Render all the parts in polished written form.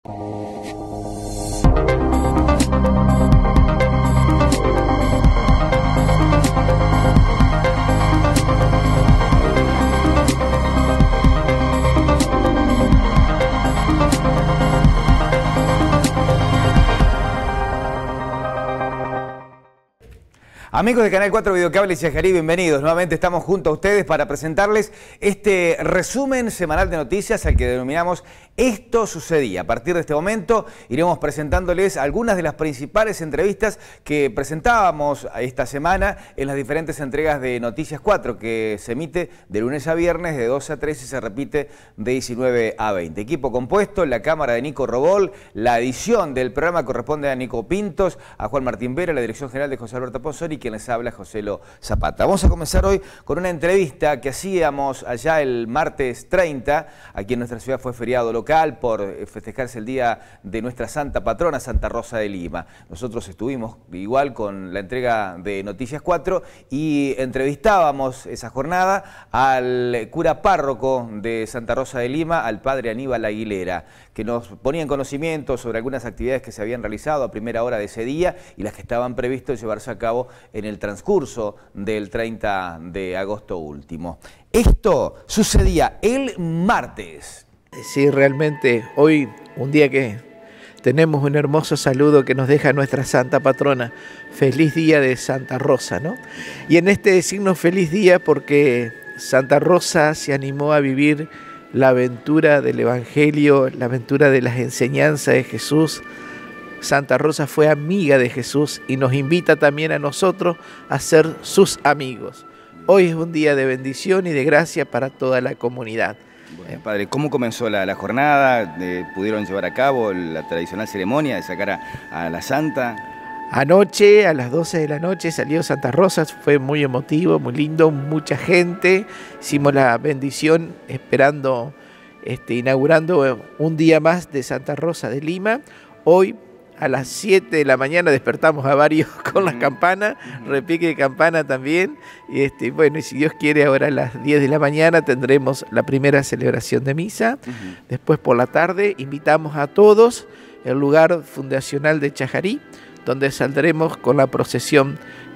Amigos de Canal 4 Videocable y Chajarí, bienvenidos. Nuevamente estamos junto a ustedes para presentarles este resumen semanal de noticias al que denominamos Esto Sucedía. A partir de este momento iremos presentándoles algunas de las principales entrevistas que presentábamos esta semana en las diferentes entregas de Noticias 4, que se emite de lunes a viernes de 12 a 13 y se repite de 19 a 20. Equipo compuesto, la cámara de Nico Robol, la edición del programa corresponde a Nico Pintos, a Juan Martín Vera, la dirección general de José Alberto Ponzori, quien les habla, Joselo Zapata. Vamos a comenzar hoy con una entrevista que hacíamos allá el martes 30. Aquí en nuestra ciudad fue feriado local por festejarse el día de nuestra santa patrona, Santa Rosa de Lima. Nosotros estuvimos igual con la entrega de Noticias 4 y entrevistábamos esa jornada al cura párroco de Santa Rosa de Lima, al padre Aníbal Aguilera, que nos ponía en conocimiento sobre algunas actividades que se habían realizado a primera hora de ese día y las que estaban previstas llevarse a cabo en el transcurso del 30 de agosto último. Esto sucedía el martes. Sí, realmente hoy, un día que tenemos un hermoso saludo que nos deja nuestra santa patrona. Feliz día de Santa Rosa, ¿no? Y en este decirnos feliz día porque Santa Rosa se animó a vivir la aventura del Evangelio, la aventura de las enseñanzas de Jesús. Santa Rosa fue amiga de Jesús y nos invita también a nosotros a ser sus amigos. Hoy es un día de bendición y de gracia para toda la comunidad. Bueno, padre, ¿cómo comenzó la jornada? ¿Pudieron llevar a cabo la tradicional ceremonia de sacar a la santa? Anoche, a las 12 de la noche, salió Santa Rosa, fue muy emotivo, muy lindo, mucha gente. Hicimos la bendición esperando, inaugurando un día más de Santa Rosa de Lima. Hoy, a las 7 de la mañana despertamos a varios con las campanas, repique de campana también. Y bueno, y si Dios quiere, ahora a las 10 de la mañana tendremos la primera celebración de misa. Después por la tarde invitamos a todos el lugar fundacional de Chajarí, donde saldremos con la procesión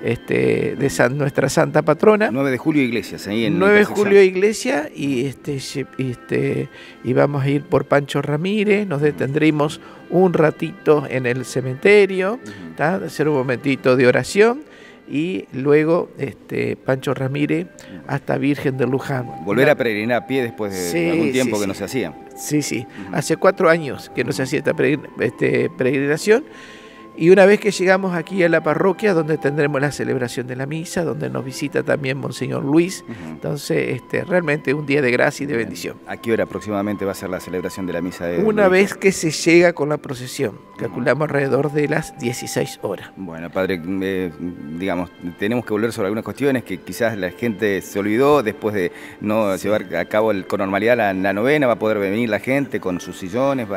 de nuestra santa patrona. 9 de julio Iglesias, ahí en 9 de julio Iglesia, y vamos a ir por Pancho Ramírez, nos detendremos un ratito en el cementerio, hacer un momentito de oración, y luego Pancho Ramírez hasta Virgen de Luján. Volver a peregrinar a pie después de algún tiempo que no se hacía. Sí. Hace 4 años que no se hacía esta peregrinación. Y una vez que llegamos aquí a la parroquia, donde tendremos la celebración de la misa, donde nos visita también Monseñor Luis, entonces realmente un día de gracia y de bendición. ¿A qué hora aproximadamente va a ser la celebración de la misa? Una vez que se llega con la procesión, calculamos alrededor de las 16 horas. Bueno, padre, digamos, tenemos que volver sobre algunas cuestiones que quizás la gente se olvidó después de no llevar a cabo con normalidad la novena. Va a poder venir la gente con sus sillones,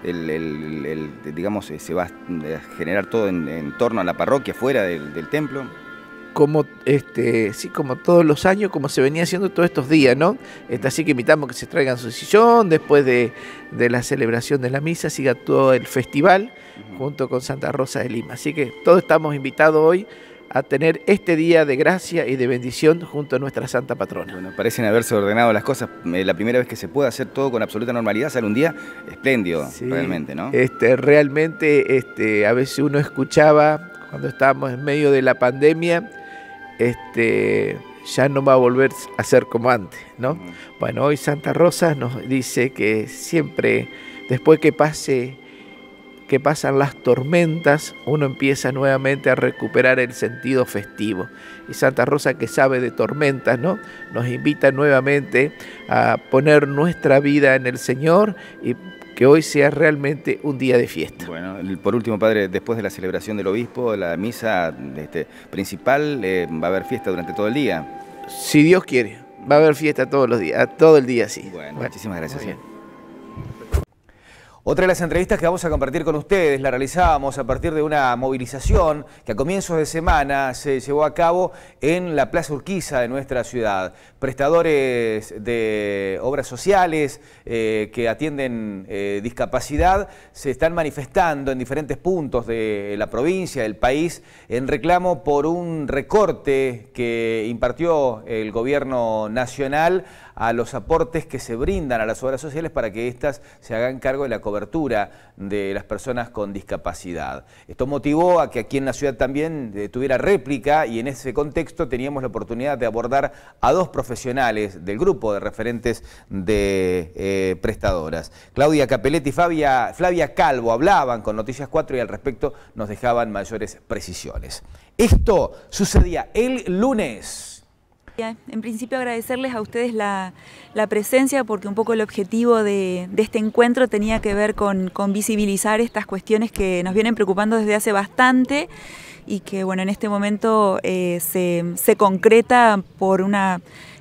digamos, se va a generar todo en torno a la parroquia, fuera del templo. Como como todos los años, como se venía haciendo todos estos días, ¿no? Así que invitamos que se traigan su sillón, después de la celebración de la misa, siga todo el festival junto con Santa Rosa de Lima. Así que todos estamos invitados hoy a tener este día de gracia y de bendición junto a nuestra santa patrona. Bueno, parecen haberse ordenado las cosas. La primera vez que se puede hacer todo con absoluta normalidad, sale un día espléndido, sí, realmente, ¿no? Realmente, a veces uno escuchaba, cuando estábamos en medio de la pandemia, ya no va a volver a ser como antes, ¿no? Bueno, hoy Santa Rosa nos dice que siempre, después que pasan las tormentas, uno empieza nuevamente a recuperar el sentido festivo. Y Santa Rosa, que sabe de tormentas, ¿no?, nos invita nuevamente a poner nuestra vida en el Señor y que hoy sea realmente un día de fiesta. Bueno, por último, padre, después de la celebración del obispo, la misa principal, va a haber fiesta durante todo el día. Si Dios quiere, va a haber fiesta todos los días, todo el día, sí. Bueno, muchísimas gracias. Otra de las entrevistas que vamos a compartir con ustedes la realizábamos a partir de una movilización que a comienzos de semana se llevó a cabo en la Plaza Urquiza de nuestra ciudad. Prestadores de obras sociales que atienden discapacidad se están manifestando en diferentes puntos de la provincia, del país, en reclamo por un recorte que impartió el gobierno nacional a los aportes que se brindan a las obras sociales para que éstas se hagan cargo de la cobertura de las personas con discapacidad. Esto motivó a que aquí en la ciudad también tuviera réplica, y en ese contexto teníamos la oportunidad de abordar a dos profesionales del grupo de referentes de prestadoras. Claudia Capelletti y Flavia Calvo hablaban con Noticias 4 y al respecto nos dejaban mayores precisiones. Esto sucedía el lunes. En principio agradecerles a ustedes la presencia, porque un poco el objetivo de este encuentro tenía que ver con visibilizar estas cuestiones que nos vienen preocupando desde hace bastante y que bueno, en este momento se concreta por una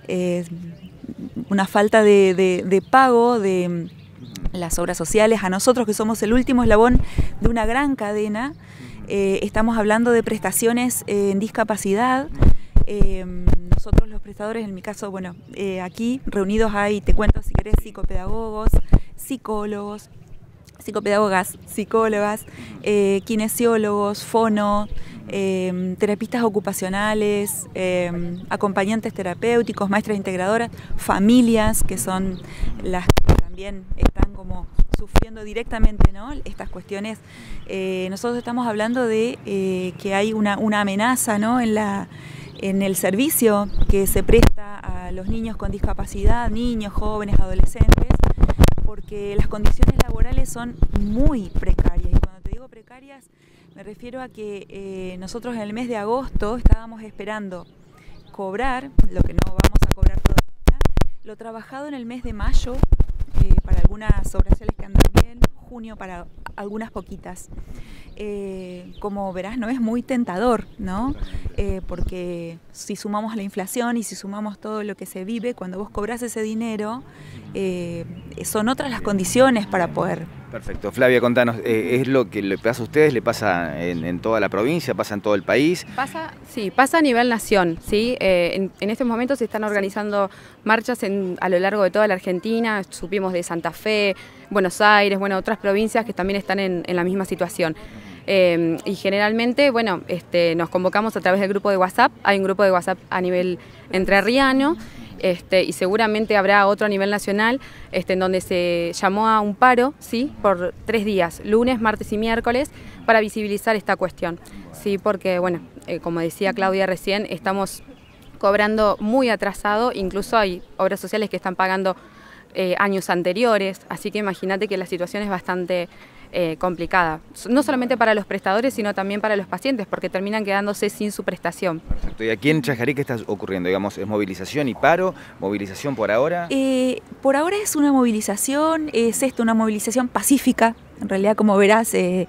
falta de pago de las obras sociales a nosotros, que somos el último eslabón de una gran cadena. Estamos hablando de prestaciones en discapacidad. Nosotros los prestadores, en mi caso, bueno, aquí reunidos hay, te cuento si querés, psicopedagogos, psicólogos, psicopedagogas, psicólogas, kinesiólogos, fono, terapistas ocupacionales, acompañantes terapéuticos, maestras integradoras, familias, que son las que también están como sufriendo directamente, ¿no?, estas cuestiones. Nosotros estamos hablando de que hay una amenaza, ¿no?, en el servicio que se presta a los niños con discapacidad, niños, jóvenes, adolescentes, porque las condiciones laborales son muy precarias. Y cuando te digo precarias, me refiero a que nosotros en el mes de agosto estábamos esperando cobrar, lo que no vamos a cobrar todavía, lo trabajado en el mes de mayo, para algunas obras sociales que andan bien, junio para algunas poquitas. Como verás, no es muy tentador, ¿no? Porque si sumamos la inflación y si sumamos todo lo que se vive, cuando vos cobras ese dinero, son otras las condiciones para poder. Perfecto. Flavia, contanos, ¿es lo que le pasa a ustedes? ¿Le pasa en toda la provincia? ¿Pasa en todo el país? Sí, pasa a nivel nación, ¿sí? En estos momentos se están organizando marchas a lo largo de toda la Argentina. Supimos de Santa Fe, Buenos Aires, bueno, otras provincias que también están en la misma situación. Y generalmente, bueno, nos convocamos a través del grupo de WhatsApp. Hay un grupo de WhatsApp a nivel entrerriano, y seguramente habrá otro a nivel nacional, en donde se llamó a un paro, ¿sí?, por 3 días, lunes, martes y miércoles, para visibilizar esta cuestión. Sí, porque, bueno, como decía Claudia recién, estamos cobrando muy atrasado, incluso hay obras sociales que están pagando años anteriores, así que imagínate que la situación es bastante complicada, no solamente para los prestadores, sino también para los pacientes, porque terminan quedándose sin su prestación. Perfecto. ¿Y aquí en Chajarí qué está ocurriendo? Digamos, ¿es movilización y paro? ¿Movilización por ahora? Por ahora es una movilización, una movilización pacífica. En realidad, como verás,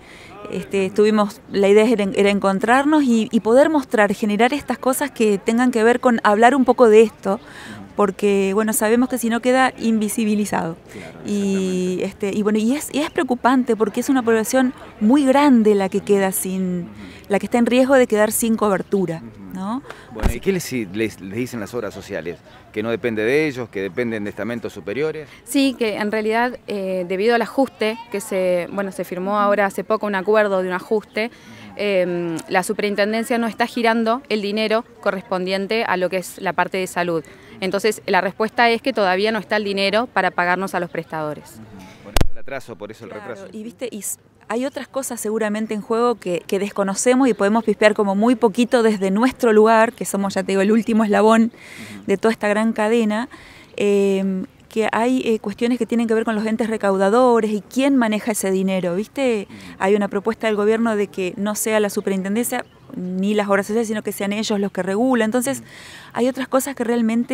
la idea era encontrarnos y poder mostrar, generar estas cosas que tengan que ver con hablar un poco de esto, porque bueno, sabemos que si no queda invisibilizado. Claro, y es preocupante, porque es una población muy grande la que queda la que está en riesgo de quedar sin cobertura, ¿no? Bueno, ¿y qué les dicen las obras sociales? ¿Que no depende de ellos, que dependen de estamentos superiores? Sí, que en realidad debido al ajuste que se firmó ahora hace poco, un acuerdo de un ajuste, la superintendencia no está girando el dinero correspondiente a lo que es la parte de salud. Entonces la respuesta es que todavía no está el dinero para pagarnos a los prestadores. Por eso el atraso, por eso el retraso. Y hay otras cosas seguramente en juego que desconocemos y podemos pispear como muy poquito desde nuestro lugar, que somos, ya te digo, el último eslabón de toda esta gran cadena, que hay cuestiones que tienen que ver con los entes recaudadores y quién maneja ese dinero, ¿viste? Hay una propuesta del gobierno de que no sea la superintendencia ni las obras sociales, sino que sean ellos los que regulan. Entonces, hay otras cosas que realmente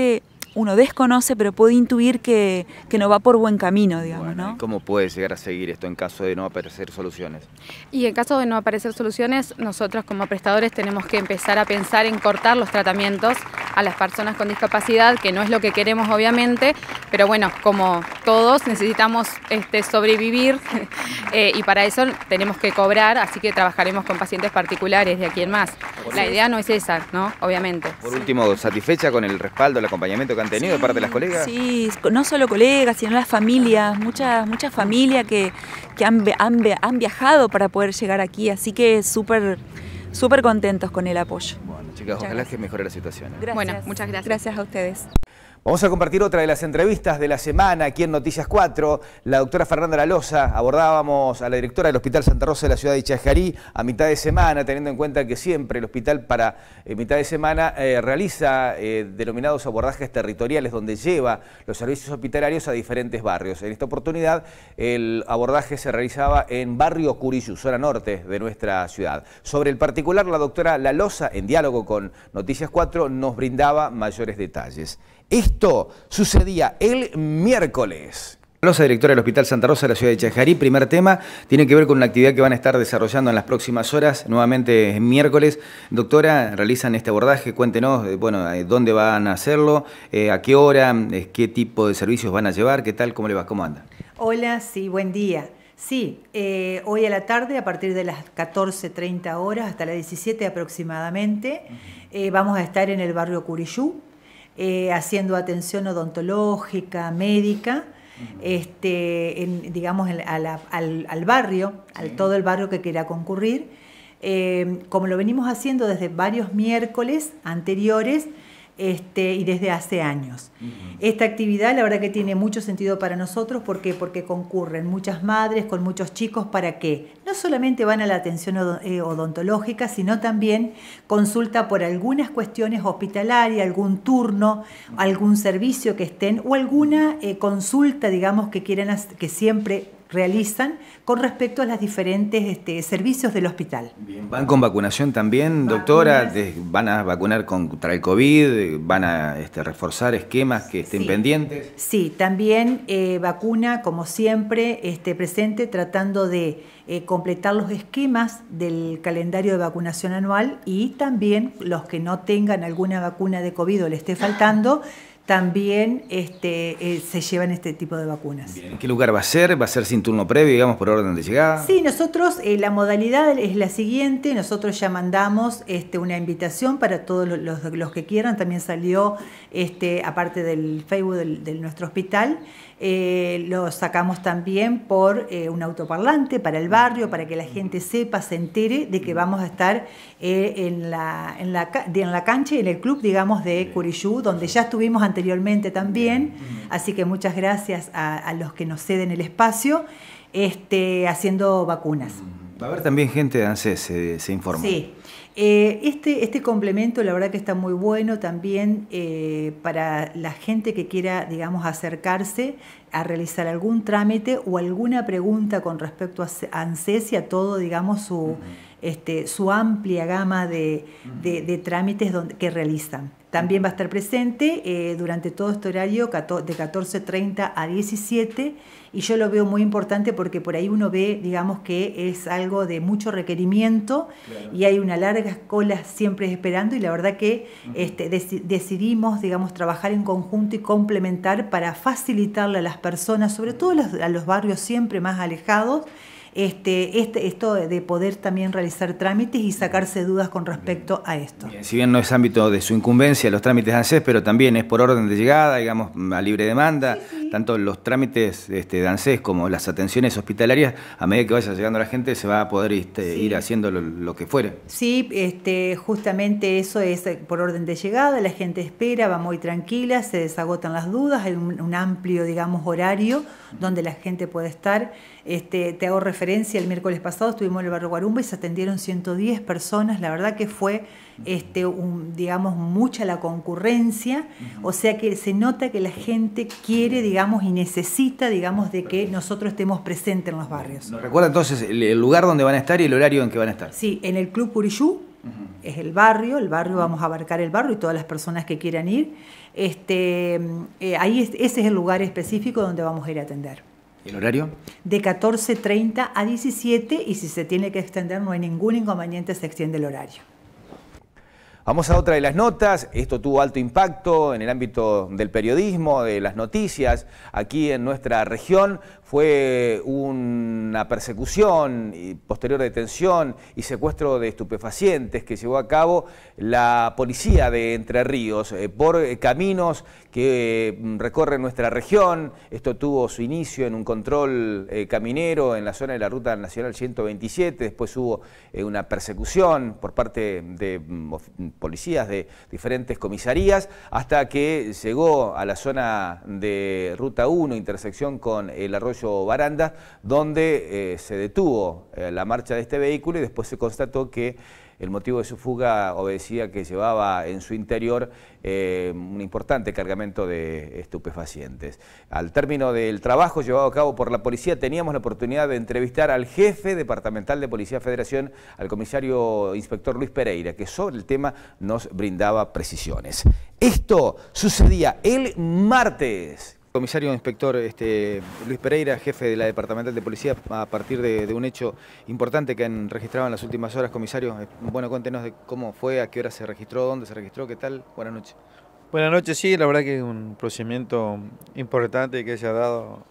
uno desconoce, pero puede intuir que no va por buen camino, digamos, Bueno, ¿no? ¿y cómo puede llegar a seguir esto en caso de no aparecer soluciones? Y en caso de no aparecer soluciones, nosotros como prestadores tenemos que empezar a pensar en cortar los tratamientos a las personas con discapacidad, que no es lo que queremos obviamente, pero bueno, como todos necesitamos sobrevivir y para eso tenemos que cobrar, así que trabajaremos con pacientes particulares de aquí en más. La idea no es esa, ¿no? Obviamente. Por último, ¿satisfecha con el respaldo, el acompañamiento que han tenido de parte de las colegas? Sí, no solo colegas, sino las familias, muchas familias que han viajado para poder llegar aquí, así que súper contentos con el apoyo. Bueno, chicas, ojalá que mejore la situación. Gracias. Bueno, muchas gracias. Gracias a ustedes. Vamos a compartir otra de las entrevistas de la semana aquí en Noticias 4. La doctora Fernanda Lalosa, abordábamos a la directora del Hospital Santa Rosa de la ciudad de Ichajarí a mitad de semana, teniendo en cuenta que siempre el hospital para mitad de semana realiza denominados abordajes territoriales donde lleva los servicios hospitalarios a diferentes barrios. En esta oportunidad el abordaje se realizaba en Barrio Curiyú, zona norte de nuestra ciudad. Sobre el particular, la doctora Lalosa, en diálogo con Noticias 4, nos brindaba mayores detalles. Esto sucedía el miércoles. Lalosa, directora del Hospital Santa Rosa de la ciudad de Ichajarí. Primer tema, tiene que ver con una actividad que van a estar desarrollando en las próximas horas, nuevamente en miércoles. Doctora, realizan este abordaje, cuéntenos, bueno, dónde van a hacerlo, a qué hora, qué tipo de servicios van a llevar, qué tal, cómo le va, cómo anda. Hola, sí, buen día. Sí, hoy a la tarde, a partir de las 14:30 horas hasta las 17 aproximadamente, vamos a estar en el barrio Curiyú, haciendo atención odontológica, médica, digamos al barrio, sí, todo el barrio que quiera concurrir, como lo venimos haciendo desde varios miércoles anteriores y desde hace años. Esta actividad la verdad que tiene mucho sentido para nosotros. ¿Por qué? Porque concurren muchas madres con muchos chicos para que no solamente van a la atención odontológica, sino también consulta por algunas cuestiones hospitalarias, algún turno, algún servicio que estén o alguna consulta, digamos, que quieran, que siempre realizan con respecto a los diferentes servicios del hospital. Bien. ¿Van con vacunación también, doctora? ¿Van a vacunar contra el COVID? ¿Van a reforzar esquemas que estén pendientes? Sí, también vacuna, como siempre, presente, tratando de completar los esquemas del calendario de vacunación anual, y también los que no tengan alguna vacuna de COVID o le esté faltando, también se llevan este tipo de vacunas. Bien. ¿En qué lugar va a ser? ¿Va a ser sin turno previo, digamos, por orden de llegada? Sí, nosotros, la modalidad es la siguiente. Nosotros ya mandamos una invitación para todos los que quieran. También salió, aparte del Facebook de nuestro hospital, lo sacamos también por un autoparlante para el barrio, para que la gente sepa, se entere de que vamos a estar en la cancha y en el club, digamos, de Curiyú, donde ya estuvimos anteriormente también. Así que muchas gracias a los que nos ceden el espacio, haciendo vacunas. Va a haber también gente de ANSES, se informa. Sí. Este complemento la verdad que está muy bueno también para la gente que quiera, digamos, acercarse a realizar algún trámite o alguna pregunta con respecto a ANSES y a todo, digamos, su amplia gama de trámites que realizan. También va a estar presente durante todo este horario de 14:30 a 17, y yo lo veo muy importante porque por ahí uno ve, digamos, que es algo de mucho requerimiento, claro, y hay una larga cola siempre esperando, y la verdad que decidimos, digamos, trabajar en conjunto y complementar para facilitarle a las personas, sobre todo a los barrios siempre más alejados, esto de poder también realizar trámites y sacarse dudas con respecto a esto. Bien, si bien no es ámbito de su incumbencia los trámites de ANSES, pero también es por orden de llegada, digamos, a libre demanda, sí. Tanto los trámites de ANSES como las atenciones hospitalarias, a medida que vaya llegando la gente se va a poder ir haciendo lo que fuere. Sí, justamente eso es por orden de llegada, la gente espera, va muy tranquila, se desagotan las dudas, hay un amplio, digamos, horario donde la gente puede estar. Te hago referencia, el miércoles pasado estuvimos en el barrio Guarumba y se atendieron 110 personas, la verdad que fue digamos, mucha la concurrencia, o sea que se nota que la gente quiere, digamos, y necesita, digamos, de que nosotros estemos presentes en los barrios. ¿Nos recuerda entonces el lugar donde van a estar y el horario en que van a estar? Sí, en el Club Curiyú, Es el barrio vamos a abarcar el barrio y todas las personas que quieran ir. Ese es el lugar específico donde vamos a ir a atender. ¿Y el horario? De 14:30 a 17, y si se tiene que extender no hay ningún inconveniente, se extiende el horario. Vamos a otra de las notas. Esto tuvo alto impacto en el ámbito del periodismo, de las noticias. Aquí en nuestra región fue una persecución y posterior detención y secuestro de estupefacientes que llevó a cabo la policía de Entre Ríos por caminos que recorren nuestra región. Esto tuvo su inicio en un control caminero en la zona de la Ruta Nacional 127. Después hubo una persecución por parte de policías de diferentes comisarías, hasta que llegó a la zona de Ruta 1, intersección con el arroyo Baranda, donde se detuvo la marcha de este vehículo y después se constató que el motivo de su fuga obedecía que llevaba en su interior un importante cargamento de estupefacientes. Al término del trabajo llevado a cabo por la policía, teníamos la oportunidad de entrevistar al jefe departamental de Policía Federación, al comisario inspector Luis Pereira, que sobre el tema nos brindaba precisiones. Esto sucedía el martes. Comisario inspector Luis Pereira, jefe de la Departamental de Policía, a partir de un hecho importante que han registrado en las últimas horas, comisario. Bueno, cuéntenos de cómo fue, a qué hora se registró, dónde se registró, qué tal. Buenas noches. Buenas noches, sí, la verdad que es un procedimiento importante que se ha dado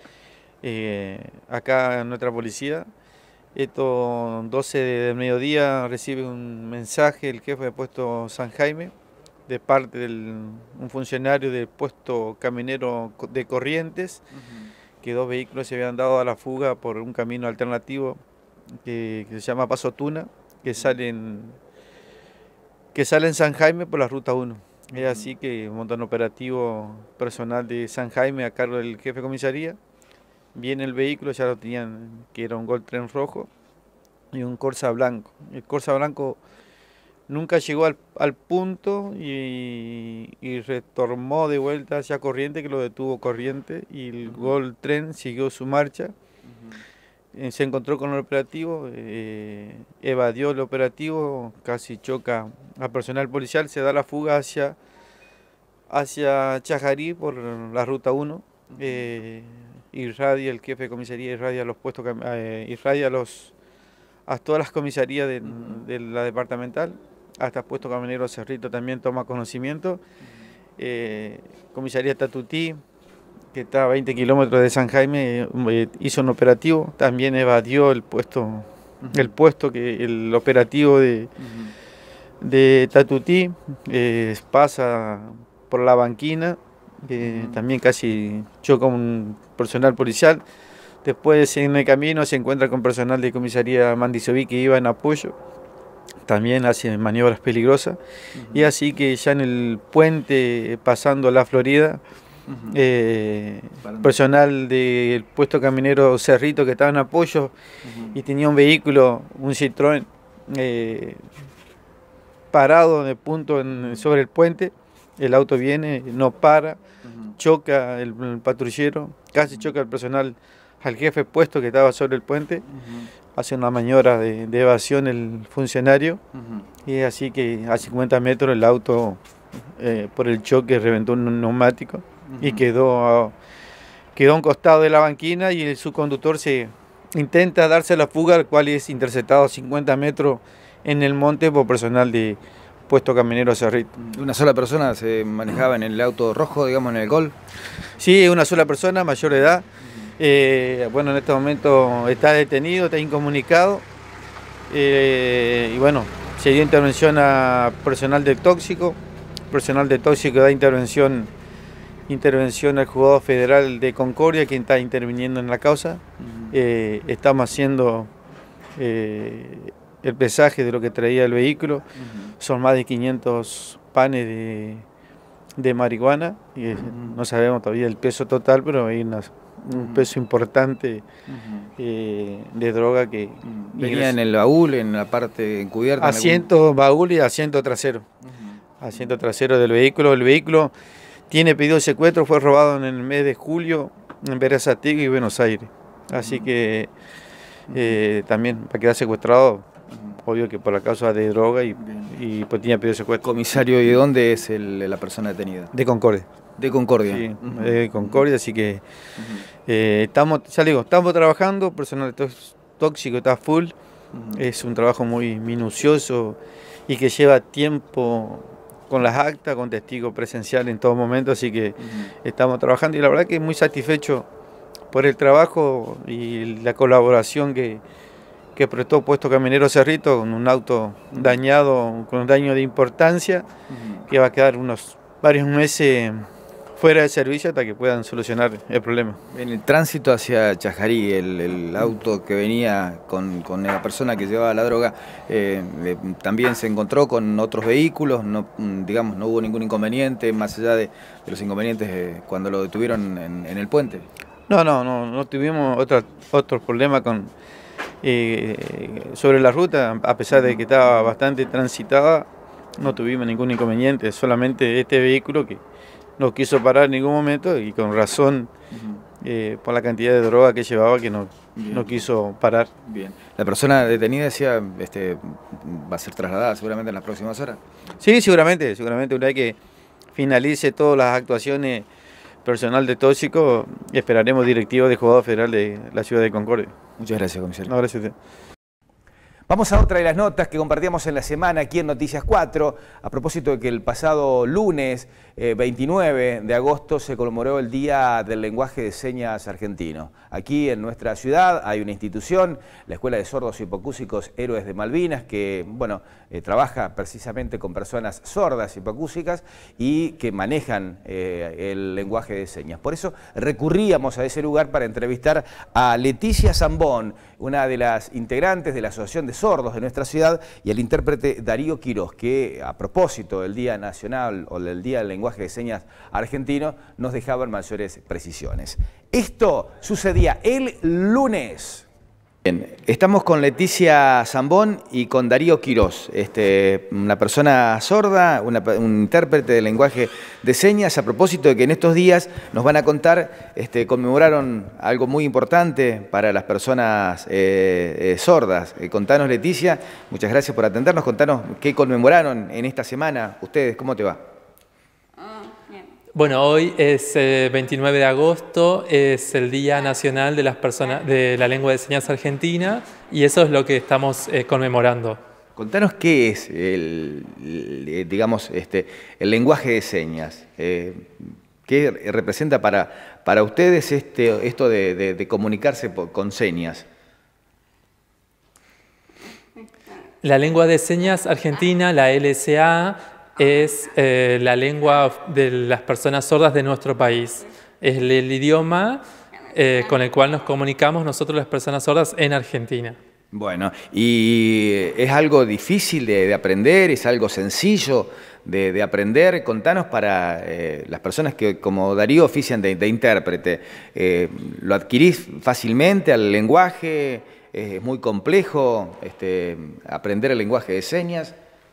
acá en nuestra policía. Esto, 12 del mediodía, recibe un mensaje el jefe de puesto San Jaime, de parte de un funcionario del puesto caminero de Corrientes, que 2 vehículos se habían dado a la fuga por un camino alternativo que se llama Paso Tuna, que sale en San Jaime por la Ruta 1. Es así que un montón operativo personal de San Jaime a cargo del jefe de comisaría. Viene el vehículo, ya lo tenían, que era un Gol Tren rojo y un Corsa blanco. El Corsa blanco nunca llegó al punto y retornó de vuelta hacia Corriente, que lo detuvo Corriente, y el Gol Tren siguió su marcha. Se encontró con el operativo, evadió el operativo, casi choca a personal policial, se da la fuga hacia Chajarí por la Ruta 1. Irradia, el jefe de comisaría irradia los puestos, a todas las comisarías de la departamental. Hasta el puesto caminero Cerrito también toma conocimiento. Comisaría Tatutí, que está a 20 kilómetros de San Jaime, hizo un operativo, también evadió el puesto que el operativo de Tatutí, pasa por la banquina, también casi choca un personal policial. Después en el camino se encuentra con personal de comisaría Mandisoví que iba en apoyo. También hace maniobras peligrosas. Y así que ya en el puente, pasando la Florida, personal del puesto caminero Cerrito que estaba en apoyo y tenía un vehículo, un Citroën, parado de punto sobre el puente. El auto viene, no para, choca el patrullero, casi choca el personal al jefe puesto que estaba sobre el puente. Hace una maniobra de evasión el funcionario, y así que a 50 metros el auto, por el choque, reventó un neumático y quedó a un costado de la banquina, y su conductor se intenta darse la fuga, el cual es interceptado a 50 metros en el monte por personal de puesto caminero Cerrito. ¿Una sola persona se manejaba en el auto rojo, digamos, en el Gol? Sí, una sola persona, mayor de edad. Bueno, en este momento está detenido, está incomunicado, y bueno, se dio intervención a personal de tóxico da intervención al juzgado federal de Concordia, quien está interviniendo en la causa. Estamos haciendo el pesaje de lo que traía el vehículo. Son más de 500 panes de marihuana, y no sabemos todavía el peso total, pero hay un peso importante de droga que venía en el baúl, en la parte encubierta. Asiento baúl y asiento trasero. Asiento trasero del vehículo. El vehículo tiene pedido de secuestro, fue robado en el mes de julio en Berazategui y Buenos Aires. Así que también va a quedar secuestrado obvio que por la causa de droga y pues tenía pedido secuestro. Comisario, ¿y de dónde es la persona detenida? De Concordia. De Concordia. Sí, de Concordia, así que estamos, ya le digo, estamos trabajando, personal tóxico está full, es un trabajo muy minucioso y que lleva tiempo con las actas, con testigos presenciales en todo momento, así que estamos trabajando y la verdad que muy satisfecho por el trabajo y la colaboración que prestó Puesto Camionero Cerrito con un auto dañado, con un daño de importancia, que va a quedar varios meses fuera de servicio hasta que puedan solucionar el problema. En el tránsito hacia Chajarí, el auto que venía con la persona que llevaba la droga, también se encontró con otros vehículos, no hubo ningún inconveniente, más allá de los inconvenientes cuando lo detuvieron en el puente. No tuvimos otro problema sobre la ruta, a pesar de que estaba bastante transitada, no tuvimos ningún inconveniente, solamente este vehículo que no quiso parar en ningún momento y con razón por la cantidad de droga que llevaba que no quiso parar. Bien. La persona detenida decía va a ser trasladada seguramente en las próximas horas. Sí, seguramente una vez que finalice todas las actuaciones personal de tóxico, esperaremos directivos de Juzgado Federal de la ciudad de Concordia. Muchas gracias, comisario. No, gracias a usted. Vamos a otra de las notas que compartíamos en la semana aquí en Noticias 4, a propósito de que el pasado lunes 29 de agosto se conmemoró el Día del Lenguaje de Señas Argentino. Aquí en nuestra ciudad hay una institución, la Escuela de Sordos y Hipoacúsicos Héroes de Malvinas, que trabaja precisamente con personas sordas y hipoacúsicas y que manejan el lenguaje de señas. Por eso recurríamos a ese lugar para entrevistar a Leticia Zambón, una de las integrantes de la Asociación de Sordos de nuestra ciudad, y al intérprete Darío Quirós, que a propósito del Día Nacional o del Día del Lenguaje de Señas Argentino nos dejaban mayores precisiones. Esto sucedía el lunes. Bien, estamos con Leticia Zambón y con Darío Quirós, una persona sorda, un intérprete de lenguaje de señas, a propósito de que en estos días nos van a contar, conmemoraron algo muy importante para las personas sordas. Contanos, Leticia, muchas gracias por atendernos, contanos qué conmemoraron en esta semana ustedes, ¿cómo te va? Bueno, hoy es 29 de agosto, es el Día Nacional de las Personas de la Lengua de Señas Argentina y eso es lo que estamos conmemorando. Contanos qué es el lenguaje de señas, qué representa para ustedes esto de comunicarse con señas. La lengua de señas argentina, la LSA, es la lengua de las personas sordas de nuestro país. Es el idioma con el cual nos comunicamos nosotros las personas sordas en Argentina. Bueno, ¿y es algo difícil de aprender? ¿Es algo sencillo de aprender? Contanos para las personas que como Darío ofician de intérprete. ¿Lo adquirís fácilmente al lenguaje? ¿Es muy complejo aprender el lenguaje de señas?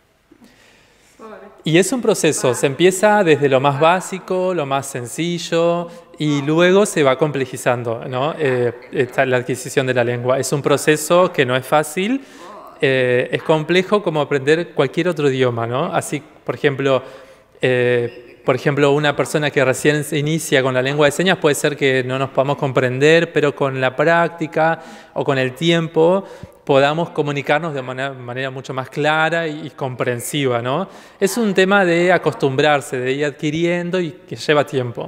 Y es un proceso, se empieza desde lo más básico, lo más sencillo y luego se va complejizando, ¿no? La adquisición de la lengua. Es un proceso que no es fácil, es complejo como aprender cualquier otro idioma, ¿no? Así, por ejemplo, una persona que recién se inicia con la lengua de señas puede ser que no nos podamos comprender, pero con la práctica o con el tiempo podamos comunicarnos de manera mucho más clara y comprensiva, ¿no? Es un tema de acostumbrarse, de ir adquiriendo y que lleva tiempo.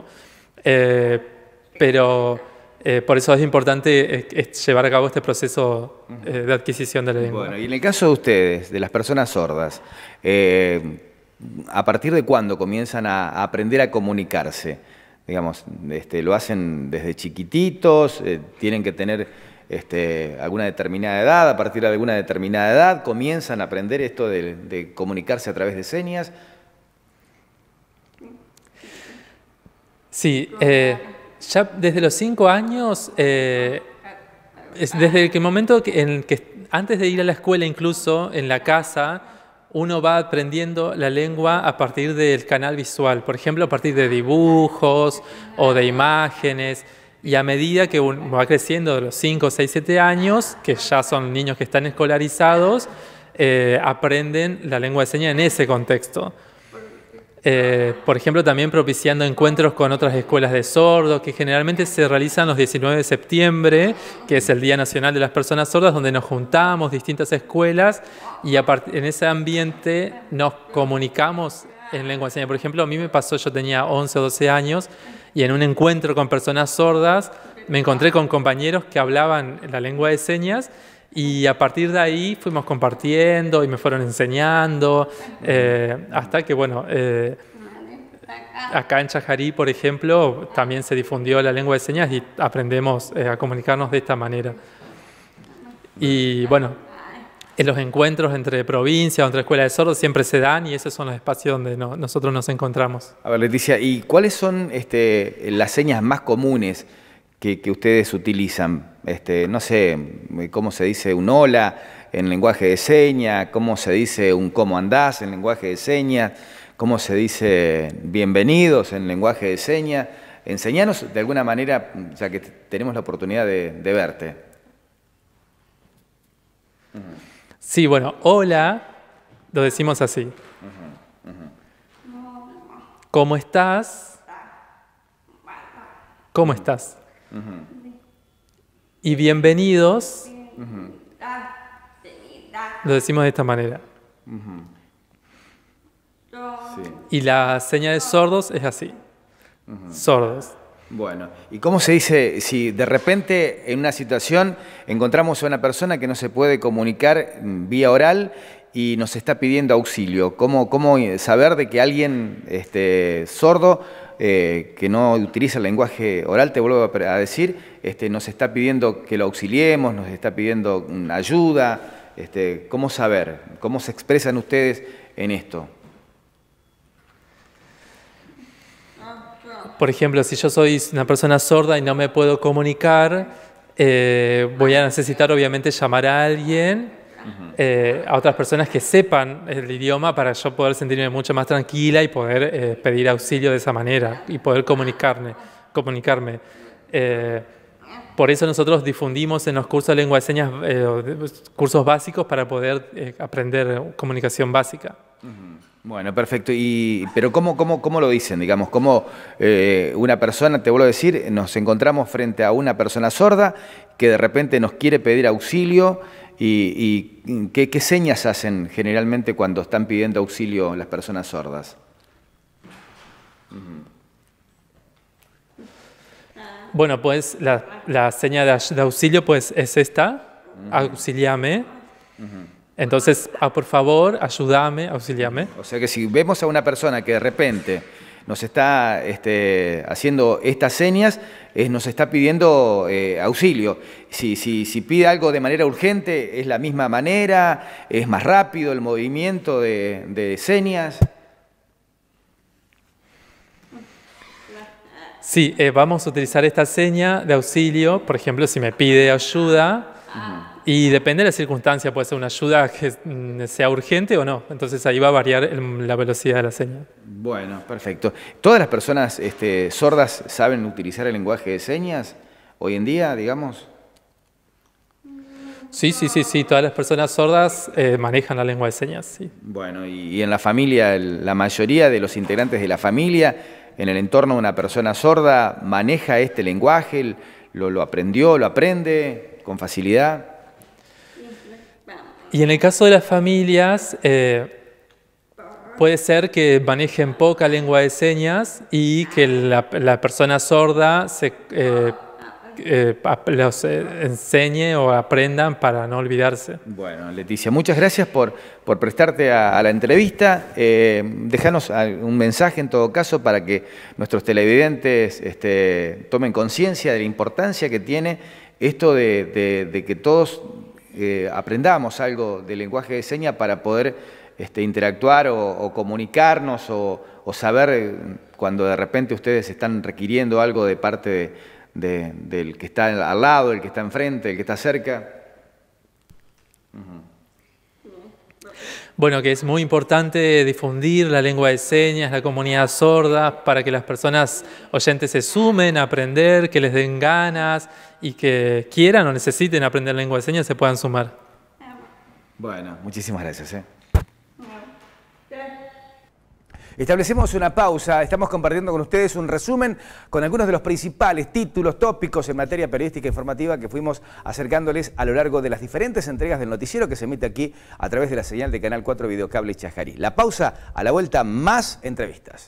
Pero por eso es importante llevar a cabo este proceso de adquisición de la lengua. Bueno, y en el caso de ustedes, de las personas sordas, ¿a partir de cuándo comienzan a aprender a comunicarse? Digamos, ¿lo hacen desde chiquititos? ¿Tienen que tener alguna determinada edad? ¿A partir de alguna determinada edad comienzan a aprender esto de comunicarse a través de señas? Sí, ya desde los 5 años, desde el momento en que antes de ir a la escuela, incluso en la casa, uno va aprendiendo la lengua a partir del canal visual, por ejemplo, a partir de dibujos o de imágenes. Y a medida que va creciendo de los 5, 6, 7 años, que ya son niños que están escolarizados, aprenden la lengua de señas en ese contexto. Por ejemplo, también propiciando encuentros con otras escuelas de sordos, que generalmente se realizan los 19 de septiembre, que es el Día Nacional de las Personas Sordas, donde nos juntamos distintas escuelas y en ese ambiente nos comunicamos en lengua de señas. Por ejemplo, a mí me pasó, yo tenía 11 o 12 años, y en un encuentro con personas sordas me encontré con compañeros que hablaban la lengua de señas, y a partir de ahí fuimos compartiendo y me fueron enseñando, hasta que, bueno, acá en Chajarí, por ejemplo, también se difundió la lengua de señas y aprendemos a comunicarnos de esta manera. Y bueno, en los encuentros entre provincias o entre escuelas de sordos siempre se dan, y esos son los espacios donde nosotros nos encontramos. A ver, Leticia, ¿y cuáles son las señas más comunes que ustedes utilizan? No sé, ¿cómo se dice un hola en lenguaje de señas? ¿Cómo se dice un cómo andás en lenguaje de señas? ¿Cómo se dice bienvenidos en lenguaje de señas? Enseñanos de alguna manera, ya que tenemos la oportunidad de verte. Sí, bueno, hola lo decimos así. ¿Cómo estás? ¿Cómo estás? Y bienvenidos lo decimos de esta manera. Sí. Y la seña de sordos es así. Sordos. Bueno, ¿y cómo se dice si de repente en una situación encontramos a una persona que no se puede comunicar vía oral y nos está pidiendo auxilio? ¿Cómo saber de que alguien sordo que no utiliza el lenguaje oral, te vuelvo a decir, nos está pidiendo que lo auxiliemos, nos está pidiendo ayuda? ¿Cómo saber? ¿Cómo se expresan ustedes en esto? Por ejemplo, si yo soy una persona sorda y no me puedo comunicar, voy a necesitar obviamente llamar a alguien, a otras personas que sepan el idioma, para yo poder sentirme mucho más tranquila y poder pedir auxilio de esa manera y poder comunicarme. Por eso nosotros difundimos en los cursos de lengua de señas cursos básicos para poder aprender comunicación básica. Bueno, perfecto. Pero ¿cómo lo dicen? Digamos, ¿cómo una persona, te vuelvo a decir, nos encontramos frente a una persona sorda que de repente nos quiere pedir auxilio y ¿qué señas hacen generalmente cuando están pidiendo auxilio las personas sordas? Bueno, pues la seña de auxilio pues es esta, auxiliame. Entonces, por favor, ayúdame, auxiliame. O sea que si vemos a una persona que de repente nos está haciendo estas señas, nos está pidiendo auxilio. Si pide algo de manera urgente, ¿es la misma manera? ¿Es más rápido el movimiento de señas? Sí, vamos a utilizar esta seña de auxilio, por ejemplo, si me pide ayuda. Y depende de la circunstancia, puede ser una ayuda que sea urgente o no. Entonces ahí va a variar la velocidad de la señal. Bueno, perfecto. ¿Todas las personas sordas saben utilizar el lenguaje de señas hoy en día, digamos? Sí. Todas las personas sordas manejan la lengua de señas. Sí. Bueno, y en la familia, la mayoría de los integrantes de la familia, en el entorno de una persona sorda, maneja este lenguaje, lo aprendió, lo aprende con facilidad. Y en el caso de las familias, puede ser que manejen poca lengua de señas y que la persona sorda los enseñe o aprendan para no olvidarse. Bueno, Leticia, muchas gracias por prestarte a la entrevista. Déjanos un mensaje en todo caso para que nuestros televidentes tomen conciencia de la importancia que tiene esto de que todos aprendamos algo del lenguaje de señas para poder interactuar o comunicarnos o saber cuando de repente ustedes están requiriendo algo de parte del que está al lado, del que está enfrente, del que está cerca. Bueno, que es muy importante difundir la lengua de señas, la comunidad sorda, para que las personas oyentes se sumen a aprender, que les den ganas y que quieran o necesiten aprender lengua de señas se puedan sumar. Bueno, muchísimas gracias. Establecemos una pausa, estamos compartiendo con ustedes un resumen con algunos de los principales títulos, tópicos en materia periodística e informativa que fuimos acercándoles a lo largo de las diferentes entregas del noticiero que se emite aquí a través de la señal de Canal 4 Videocable Chajarí. La pausa, a la vuelta más entrevistas.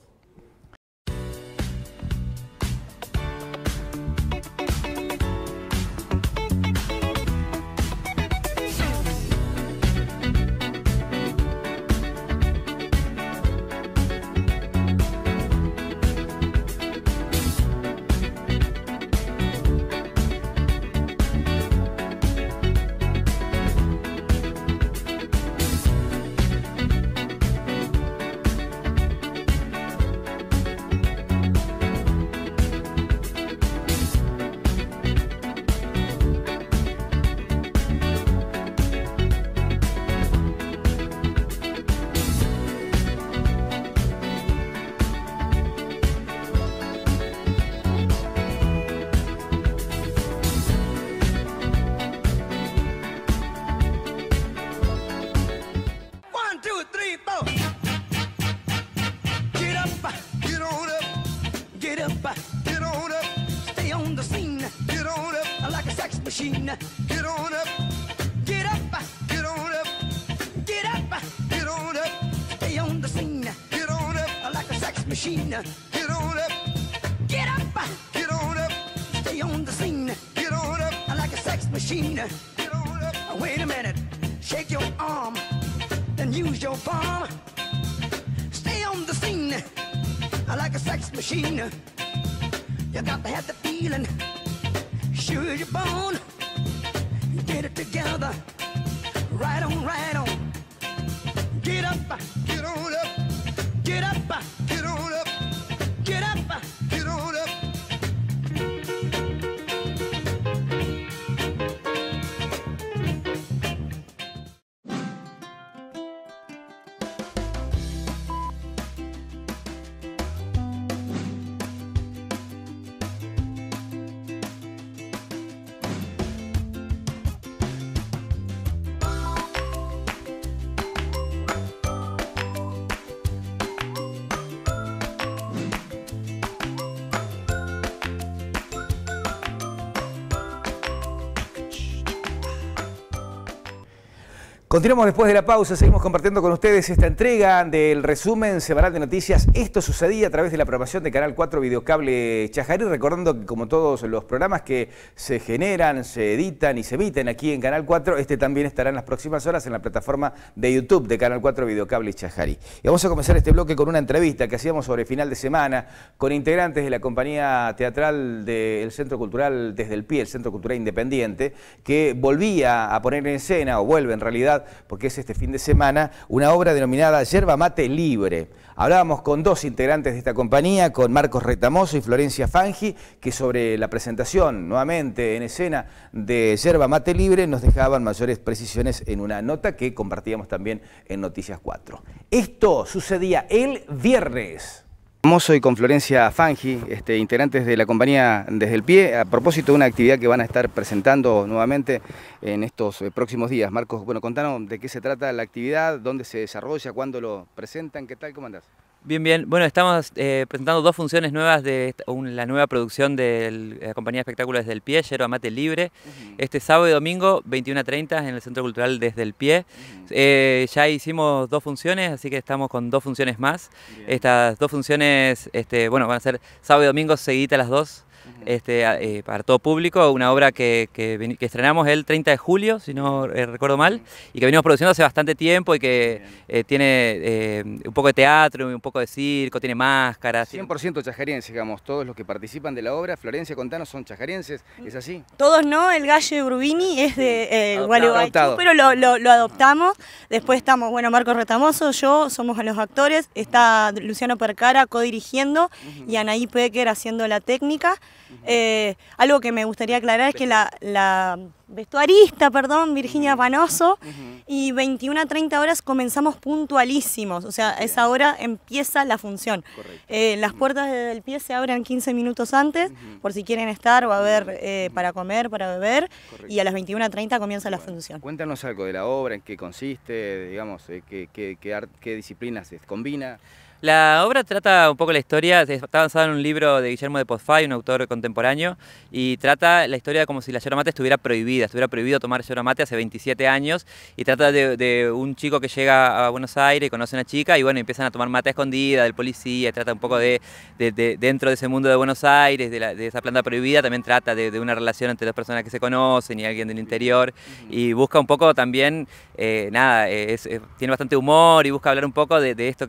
Machine, get on up, get up, get on up, get up, get on up, stay on the scene, get on up like a sex machine, get on up, get up, get on up, stay on the scene, get on up like a sex machine, get on up. Wait a minute, shake your arm, then use your palm, stay on the scene like a sex machine. You got to have the feeling. Sure you're born, get it together, right on, right on. Get up, get on up, get up, get on up, get up, get on up. Continuamos después de la pausa, seguimos compartiendo con ustedes esta entrega del resumen semanal de noticias. Esto sucedía a través de la programación de Canal 4 Videocable Chajarí, recordando que como todos los programas que se generan, se editan y se emiten aquí en Canal 4, este también estará en las próximas horas en la plataforma de YouTube de Canal 4 Videocable Chajarí. Y vamos a comenzar este bloque con una entrevista que hacíamos sobre final de semana con integrantes de la compañía teatral del Centro Cultural Desde el Pie, el Centro Cultural Independiente, que volvía a poner en escena, o vuelve en realidad, porque es este fin de semana, una obra denominada Yerba Mate Libre. Hablábamos con dos integrantes de esta compañía, con Marcos Retamoso y Florencia Fangi, que sobre la presentación nuevamente en escena de Yerba Mate Libre nos dejaban mayores precisiones en una nota que compartíamos también en Noticias 4. Esto sucedía el viernes. Soy con Florencia Fangi, integrantes de la compañía Desde el Pie, a propósito de una actividad que van a estar presentando nuevamente en estos próximos días. Marcos, bueno, contanos de qué se trata la actividad, dónde se desarrolla, cuándo lo presentan, ¿qué tal? ¿Cómo andás? Bien, bien. Bueno, estamos presentando dos funciones nuevas de la nueva producción de la compañía de espectáculos Desde el Pie, Yerba Mate Libre. Este sábado y domingo, 21:30 en el Centro Cultural Desde el Pie. Ya hicimos dos funciones, así que estamos con dos funciones más. Bien. Estas dos funciones bueno, van a ser sábado y domingo seguidas las dos. Para todo público, una obra que estrenamos el 30 de julio, si no recuerdo mal, y que venimos produciendo hace bastante tiempo y que tiene un poco de teatro, un poco de circo, tiene máscaras. 100% chajarienses, digamos, todos los que participan de la obra. Florencia, contanos, ¿son chajarienses? ¿Es así? Todos no, el gallo de Brubini es de Gualeguaychú, pero lo adoptamos. Después estamos, bueno, Marcos Retamoso, yo, somos los actores, está Luciano Percara co-dirigiendo y Anaí Pecker haciendo la técnica. Algo que me gustaría aclarar es que la vestuarista, Virginia Panoso, y 21 a 30 horas comenzamos puntualísimos, o sea, a esa hora empieza la función. Las puertas del pie se abren 15 minutos antes, por si quieren estar o a ver para comer, para beber, y a las 21 a 30 comienza la función. Cuéntanos algo de la obra, en qué consiste, digamos, qué disciplinas se combina. La obra trata un poco la historia, está basada en un libro de Guillermo de Podfay, un autor contemporáneo, y trata la historia como si la yerba mate estuviera prohibido tomar yerba mate hace 27 años, y trata de un chico que llega a Buenos Aires y conoce a una chica, y bueno, empiezan a tomar mate a escondida, del policía, y trata un poco de dentro de ese mundo de Buenos Aires, de esa planta prohibida, también trata de una relación entre dos personas que se conocen y alguien del interior, y busca un poco también, tiene bastante humor, y busca hablar un poco de esto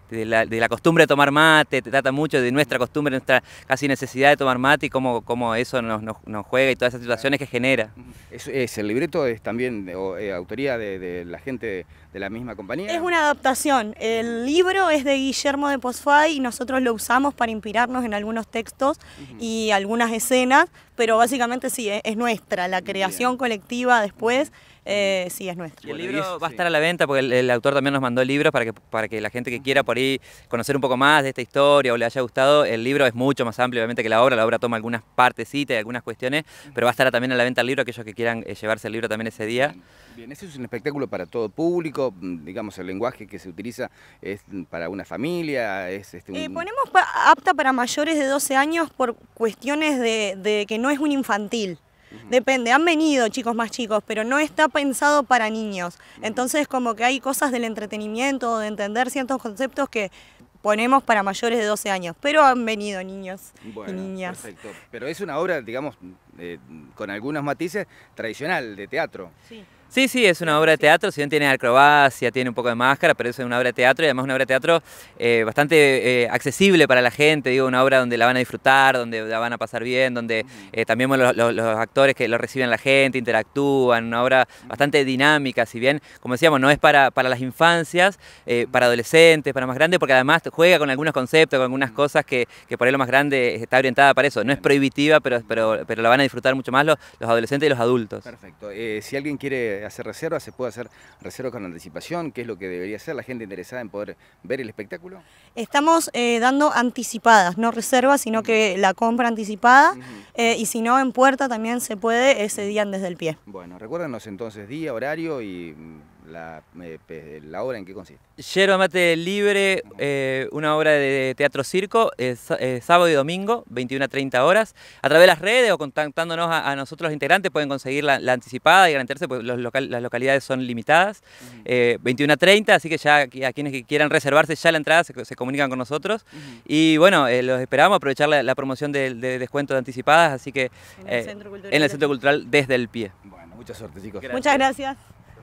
de la costumbre de tomar mate, trata mucho de nuestra costumbre, nuestra casi necesidad de tomar mate y cómo eso nos juega y todas esas situaciones que genera. ¿El libreto es también autoría de la gente de la misma compañía? Es una adaptación. El libro es de Guillermo de Podfay y nosotros lo usamos para inspirarnos en algunos textos y algunas escenas, pero básicamente sí, es nuestra. La creación colectiva después sí es nuestra. Y el libro va a estar a la venta porque el autor también nos mandó el libro para que la gente que quiera por ahí conocer un poco más de esta historia o le haya gustado, el libro es mucho más amplio obviamente que la obra toma algunas partecitas y algunas cuestiones, pero va a estar también a la venta el libro, aquellos que quieran llevarse el libro también ese día. Bien, ese es un espectáculo para todo público, digamos, el lenguaje que se utiliza es para una familia, ponemos apta para mayores de 12 años por cuestiones de que no es un infantil. Depende, han venido chicos más chicos, pero no está pensado para niños. Entonces como que hay cosas del entretenimiento, de entender ciertos conceptos que ponemos para mayores de 12 años, pero han venido niños y niñas. Perfecto. Pero es una obra, digamos, con algunos matices tradicional de teatro. Sí. Sí, es una obra de teatro, si bien tiene acrobacia, tiene un poco de máscara, pero es una obra de teatro y además una obra de teatro bastante accesible para la gente, digo, una obra donde la van a disfrutar, donde la van a pasar bien, donde también los actores que lo reciben la gente, interactúan, una obra bastante dinámica, si bien, como decíamos, no es para las infancias, para adolescentes, para más grandes, porque además juega con algunos conceptos, con algunas cosas que por ahí lo más grande está orientada para eso, no es prohibitiva, pero la van a disfrutar mucho más los adolescentes y los adultos. Perfecto. Si alguien quiere hacer reservas, ¿se puede hacer reservas con anticipación? ¿Qué es lo que debería hacer la gente interesada en poder ver el espectáculo? Estamos dando anticipadas, no reservas, sino que la compra anticipada, y si no, en puerta también se puede ese día desde el pie. Bueno, recuérdanos entonces día, horario y la obra en qué consiste. Yerba Mate Libre, una obra de teatro circo, sábado y domingo, 21 a 30 horas. A través de las redes o contactándonos a nosotros los integrantes pueden conseguir la anticipada y garantizarse, pues las localidades son limitadas. 21 a 30, así que ya a quienes quieran reservarse ya la entrada se comunican con nosotros. Y bueno, los esperamos, aprovechar la promoción de descuento de anticipadas, así que en el Centro Cultural Desde el Pie. Bueno, mucha suerte, chicos. Gracias. Muchas gracias.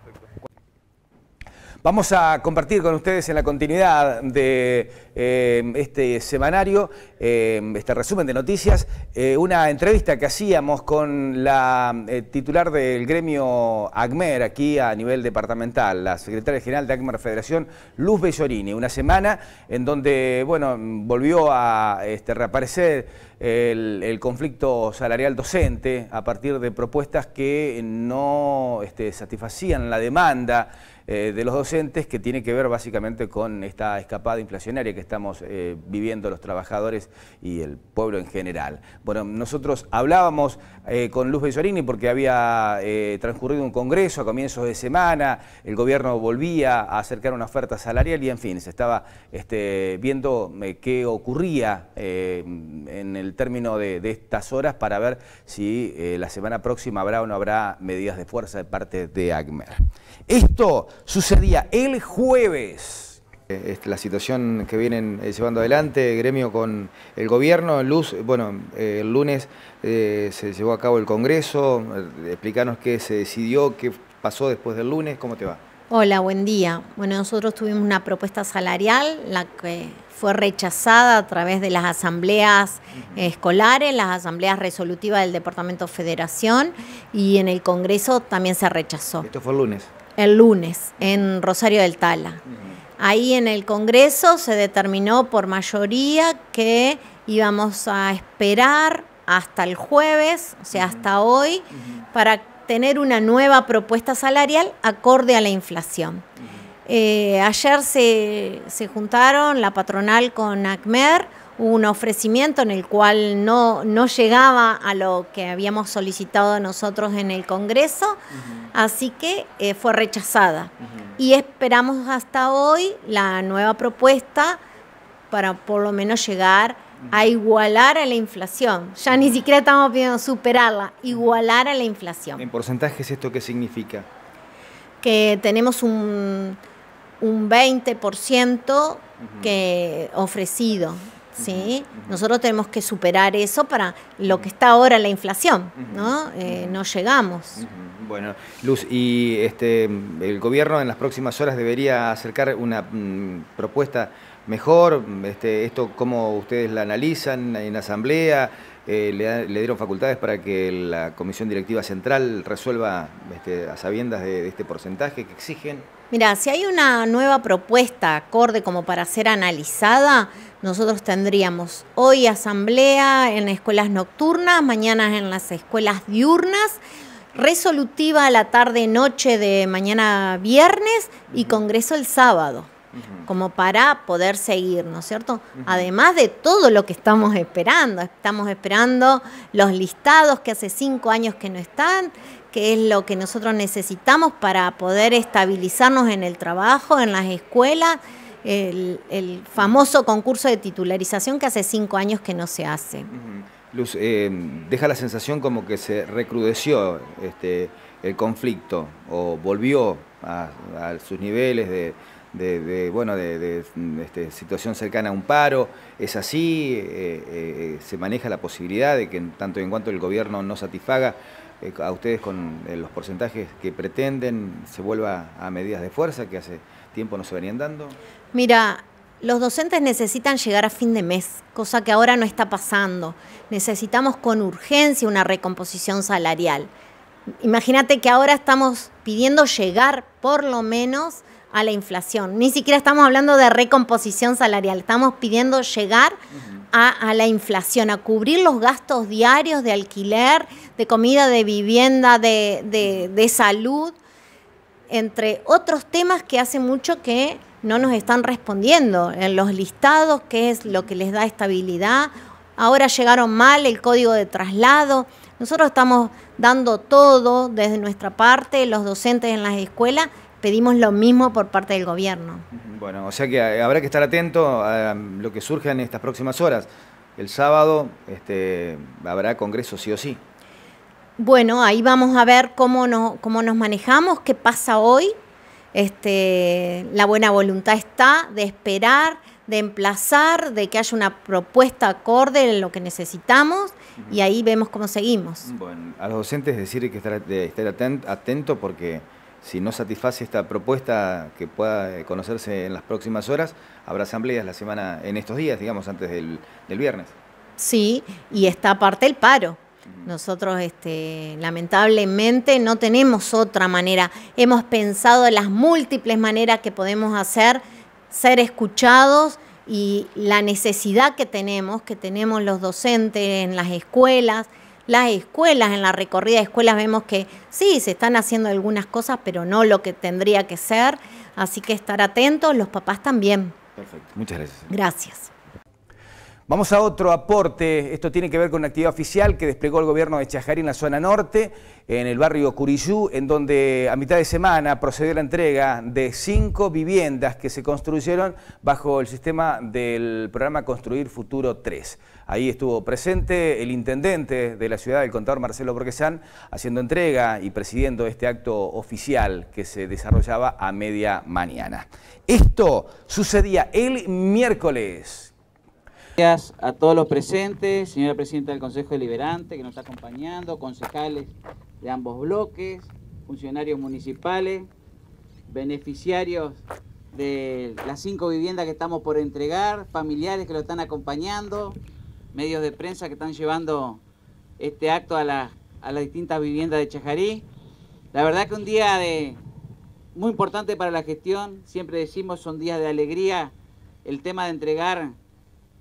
Vamos a compartir con ustedes en la continuidad de este semanario, este resumen de noticias, una entrevista que hacíamos con la titular del gremio ACMER aquí a nivel departamental, la secretaria general de ACMER Federación, Luz Bellorini. Una semana en donde, bueno, volvió a reaparecer el conflicto salarial docente a partir de propuestas que no satisfacían la demanda de los docentes, que tiene que ver básicamente con esta escapada inflacionaria que estamos viviendo los trabajadores y el pueblo en general. Bueno, nosotros hablábamos con Luz Bellorini porque había transcurrido un congreso a comienzos de semana, el gobierno volvía a acercar una oferta salarial y en fin, se estaba viendo qué ocurría en el término de estas horas para ver si la semana próxima habrá o no habrá medidas de fuerza de parte de ACMER. Esto sucedía el jueves. La situación que vienen llevando adelante, gremio con el gobierno, Luz, bueno, el lunes se llevó a cabo el congreso, explícanos qué se decidió, qué pasó después del lunes, ¿cómo te va? Hola, buen día. Bueno, nosotros tuvimos una propuesta salarial, la que fue rechazada a través de las asambleas escolares, las asambleas resolutivas del Departamento Federación, y en el Congreso también se rechazó. ¿Esto fue el lunes? El lunes, en Rosario del Tala. Ahí en el Congreso se determinó por mayoría que íbamos a esperar hasta el jueves, o sea, hasta hoy, para tener una nueva propuesta salarial acorde a la inflación. Ayer se juntaron la patronal con ACMER, hubo un ofrecimiento en el cual no llegaba a lo que habíamos solicitado nosotros en el Congreso, así que fue rechazada. Y esperamos hasta hoy la nueva propuesta para por lo menos llegar a igualar a la inflación. Ya ni siquiera estamos pidiendo superarla, igualar a la inflación. ¿En porcentajes esto qué significa? Que tenemos un 20% que ofrecido. ¿Sí? Nosotros tenemos que superar eso para lo que está ahora la inflación, ¿no? No llegamos. Bueno, Luz, y el gobierno en las próximas horas debería acercar una propuesta mejor. Esto, ¿cómo ustedes la analizan en asamblea? ¿Le dieron facultades para que la Comisión Directiva Central resuelva a sabiendas de este porcentaje que exigen? Mira, si hay una nueva propuesta acorde como para ser analizada, nosotros tendríamos hoy asamblea en escuelas nocturnas, mañana en las escuelas diurnas, resolutiva a la tarde-noche de mañana viernes y congreso el sábado, como para poder seguir, ¿no es cierto? Además de todo lo que estamos esperando los listados que hace 5 años que no están, que es lo que nosotros necesitamos para poder estabilizarnos en el trabajo, en las escuelas, el famoso concurso de titularización que hace 5 años que no se hace. Luz, deja la sensación como que se recrudeció el conflicto o volvió a sus niveles de situación cercana a un paro. ¿Es así? ¿Se maneja la posibilidad de que en tanto y en cuanto el gobierno no satisfaga a ustedes con los porcentajes que pretenden, se vuelva a medidas de fuerza que hace tiempo no se venían dando? Mira, los docentes necesitan llegar a fin de mes, cosa que ahora no está pasando. Necesitamos con urgencia una recomposición salarial. Imagínate que ahora estamos pidiendo llegar por lo menos a la inflación. Ni siquiera estamos hablando de recomposición salarial, estamos pidiendo llegar a la inflación, a cubrir los gastos diarios de alquiler, de comida, de vivienda, de salud, entre otros temas que hace mucho que no nos están respondiendo. En los listados, que es lo que les da estabilidad. Ahora llegaron mal el código de traslado. Nosotros estamos dando todo desde nuestra parte, los docentes en las escuelas, pedimos lo mismo por parte del gobierno. Bueno, o sea que habrá que estar atento a lo que surja en estas próximas horas. El sábado habrá congreso sí o sí. Bueno, ahí vamos a ver cómo nos manejamos, qué pasa hoy. La buena voluntad está de esperar, de emplazar, de que haya una propuesta acorde en lo que necesitamos y ahí vemos cómo seguimos. Bueno, a los docentes decir que estar atento porque si no satisface esta propuesta que pueda conocerse en las próximas horas, habrá asambleas la semana, en estos días, digamos, antes del viernes. Sí, y está aparte el paro. Nosotros lamentablemente no tenemos otra manera. Hemos pensado en las múltiples maneras que podemos hacer, ser escuchados y la necesidad que tenemos los docentes en las escuelas. Las escuelas, en la recorrida de escuelas vemos que sí, se están haciendo algunas cosas, pero no lo que tendría que ser. Así que estar atentos, los papás también. Perfecto, muchas gracias. Gracias. Vamos a otro aporte. Esto tiene que ver con una actividad oficial que desplegó el gobierno de Chajarí en la zona norte, en el barrio Curiyú, en donde a mitad de semana procedió la entrega de 5 viviendas que se construyeron bajo el sistema del programa Construir Futuro 3. Ahí estuvo presente el intendente de la ciudad, el contador Marcelo Borgesán, haciendo entrega y presidiendo este acto oficial que se desarrollaba a media mañana. Esto sucedía el miércoles. Gracias a todos los presentes, señora presidenta del Consejo Deliberante que nos está acompañando, concejales de ambos bloques, funcionarios municipales, beneficiarios de las 5 viviendas que estamos por entregar, familiares que lo están acompañando, medios de prensa que están llevando este acto a las distintas viviendas de Chajarí. La verdad que un día muy importante para la gestión, siempre decimos son días de alegría, el tema de entregar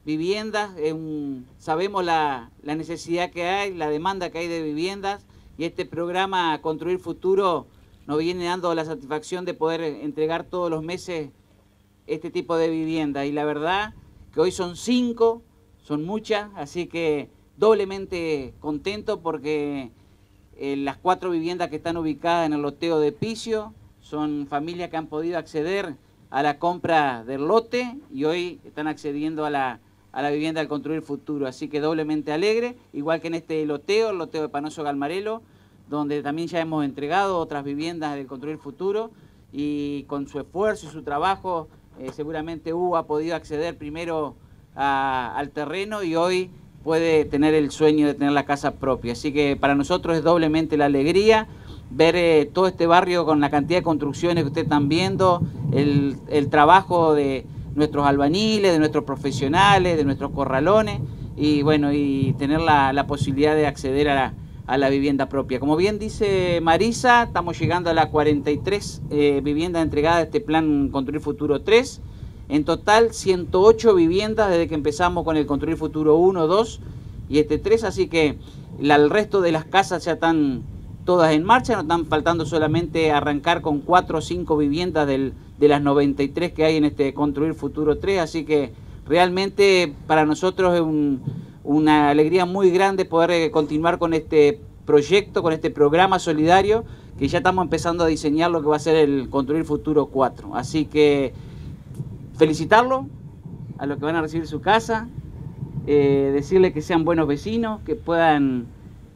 viviendas, sabemos la necesidad que hay, la demanda que hay de viviendas, y este programa Construir Futuro nos viene dando la satisfacción de poder entregar todos los meses este tipo de vivienda. Y la verdad que hoy son 5, son muchas, así que doblemente contento porque las 4 viviendas que están ubicadas en el loteo de Picio son familias que han podido acceder a la compra del lote y hoy están accediendo a la vivienda del Construir Futuro. Así que doblemente alegre, igual que en este loteo, el loteo de Panoso Galmarelo, donde también ya hemos entregado otras viviendas del Construir Futuro y con su esfuerzo y su trabajo seguramente Hugo ha podido acceder primero al terreno y hoy puede tener el sueño de tener la casa propia. Así que para nosotros es doblemente la alegría ver todo este barrio con la cantidad de construcciones que ustedes están viendo, el trabajo de nuestros albañiles, de nuestros profesionales, de nuestros corralones y bueno, y tener la posibilidad de acceder a la vivienda propia. Como bien dice Marisa, estamos llegando a las 43 viviendas entregadas de este plan Construir Futuro 3. En total, 108 viviendas desde que empezamos con el Construir Futuro 1, 2 y este 3, así que el resto de las casas ya están todas en marcha, nos están faltando solamente arrancar con 4 o 5 viviendas de las 93 que hay en este Construir Futuro 3, así que realmente para nosotros es una alegría muy grande poder continuar con este proyecto, con este programa solidario, que ya estamos empezando a diseñar lo que va a ser el Construir Futuro 4, así que felicitarlo a los que van a recibir su casa, decirle que sean buenos vecinos, que puedan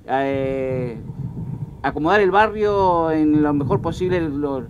acomodar el barrio en lo mejor posible,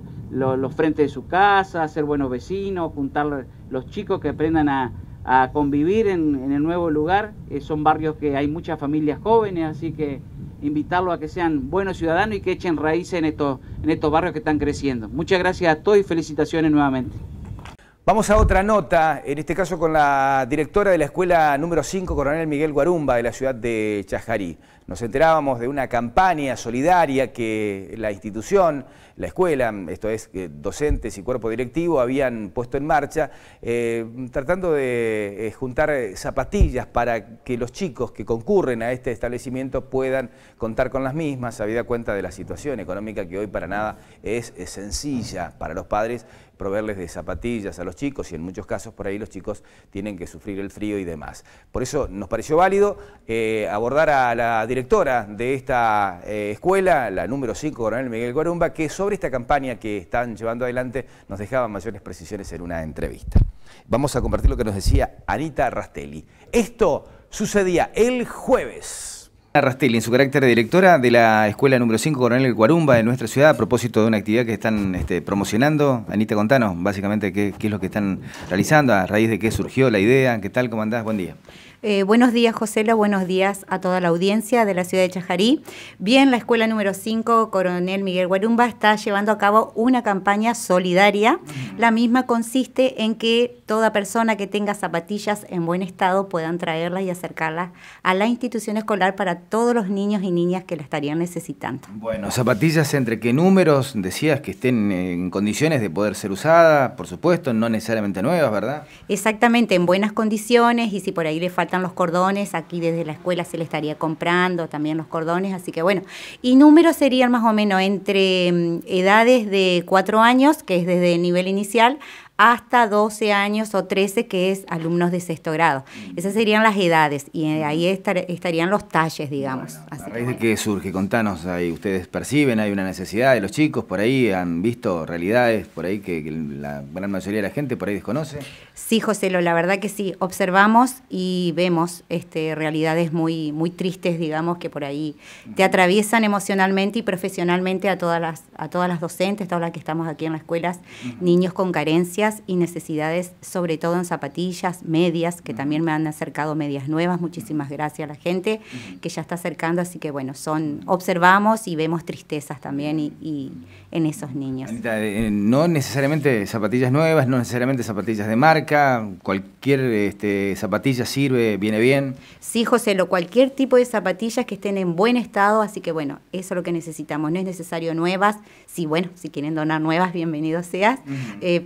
los frentes de su casa, ser buenos vecinos, juntar los chicos que aprendan a convivir en el nuevo lugar. Son barrios que hay muchas familias jóvenes, así que invitarlos a que sean buenos ciudadanos y que echen raíces en estos barrios que están creciendo. Muchas gracias a todos y felicitaciones nuevamente. Vamos a otra nota, en este caso con la directora de la escuela número 5, Coronel Miguel Guarumba, de la ciudad de Chajarí. Nos enterábamos de una campaña solidaria que la institución, la escuela, esto es, docentes y cuerpo directivo, habían puesto en marcha, tratando de juntar zapatillas para que los chicos que concurren a este establecimiento puedan contar con las mismas, habida cuenta de la situación económica que hoy para nada es sencilla para los padres proveerles de zapatillas a los chicos y en muchos casos por ahí los chicos tienen que sufrir el frío y demás. Por eso nos pareció válido abordar a la directora de esta escuela, la número 5, Coronel Miguel Guarumba, que sobre esta campaña que están llevando adelante nos dejaba mayores precisiones en una entrevista. Vamos a compartir lo que nos decía Anita Rastelli. Esto sucedía el jueves. Rastelli, en su carácter de directora de la escuela número 5 Coronel Guarumba de nuestra ciudad, a propósito de una actividad que están promocionando. Anita, contanos básicamente qué es lo que están realizando, a raíz de qué surgió la idea. ¿Qué tal? ¿Cómo andás? Buen día. Buenos días, Josela, buenos días a toda la audiencia de la ciudad de Chajarí. Bien, la escuela número 5, Coronel Miguel Guarumba, está llevando a cabo una campaña solidaria. La misma consiste en que toda persona que tenga zapatillas en buen estado puedan traerlas y acercarlas a la institución escolar para todos los niños y niñas que la estarían necesitando. Bueno, zapatillas, ¿entre qué números? Decías que estén en condiciones de poder ser usadas, por supuesto, no necesariamente nuevas, ¿verdad? Exactamente, en buenas condiciones, y si por ahí le faltan los cordones, aquí desde la escuela se le estaría comprando también los cordones, así que bueno. Y números serían más o menos entre edades de 4 años, que es desde el nivel inicial, hasta 12 años o 13, que es alumnos de 6º grado. Esas serían las edades y ahí estarían los talles, digamos. Bueno, ¿a raíz de qué surge? Contanos, ahí ustedes perciben, hay una necesidad de los chicos, por ahí han visto realidades por ahí que la gran mayoría de la gente por ahí desconoce. Sí, José, la verdad que sí, observamos y vemos realidades muy, muy tristes, digamos, que por ahí te atraviesan emocionalmente y profesionalmente a todas las docentes, todas las que estamos aquí en las escuelas, niños con carencias y necesidades, sobre todo en zapatillas, medias, que también me han acercado medias nuevas. Muchísimas gracias a la gente que ya está acercando, así que bueno, observamos y vemos tristezas también y en esos niños. Anita, no necesariamente zapatillas nuevas, no necesariamente zapatillas de marca, cualquier zapatilla sirve, viene bien. Sí, José, cualquier tipo de zapatillas que estén en buen estado, así que bueno, eso es lo que necesitamos, no es necesario nuevas, sí, bueno, si quieren donar nuevas, bienvenidos seas, pero bueno,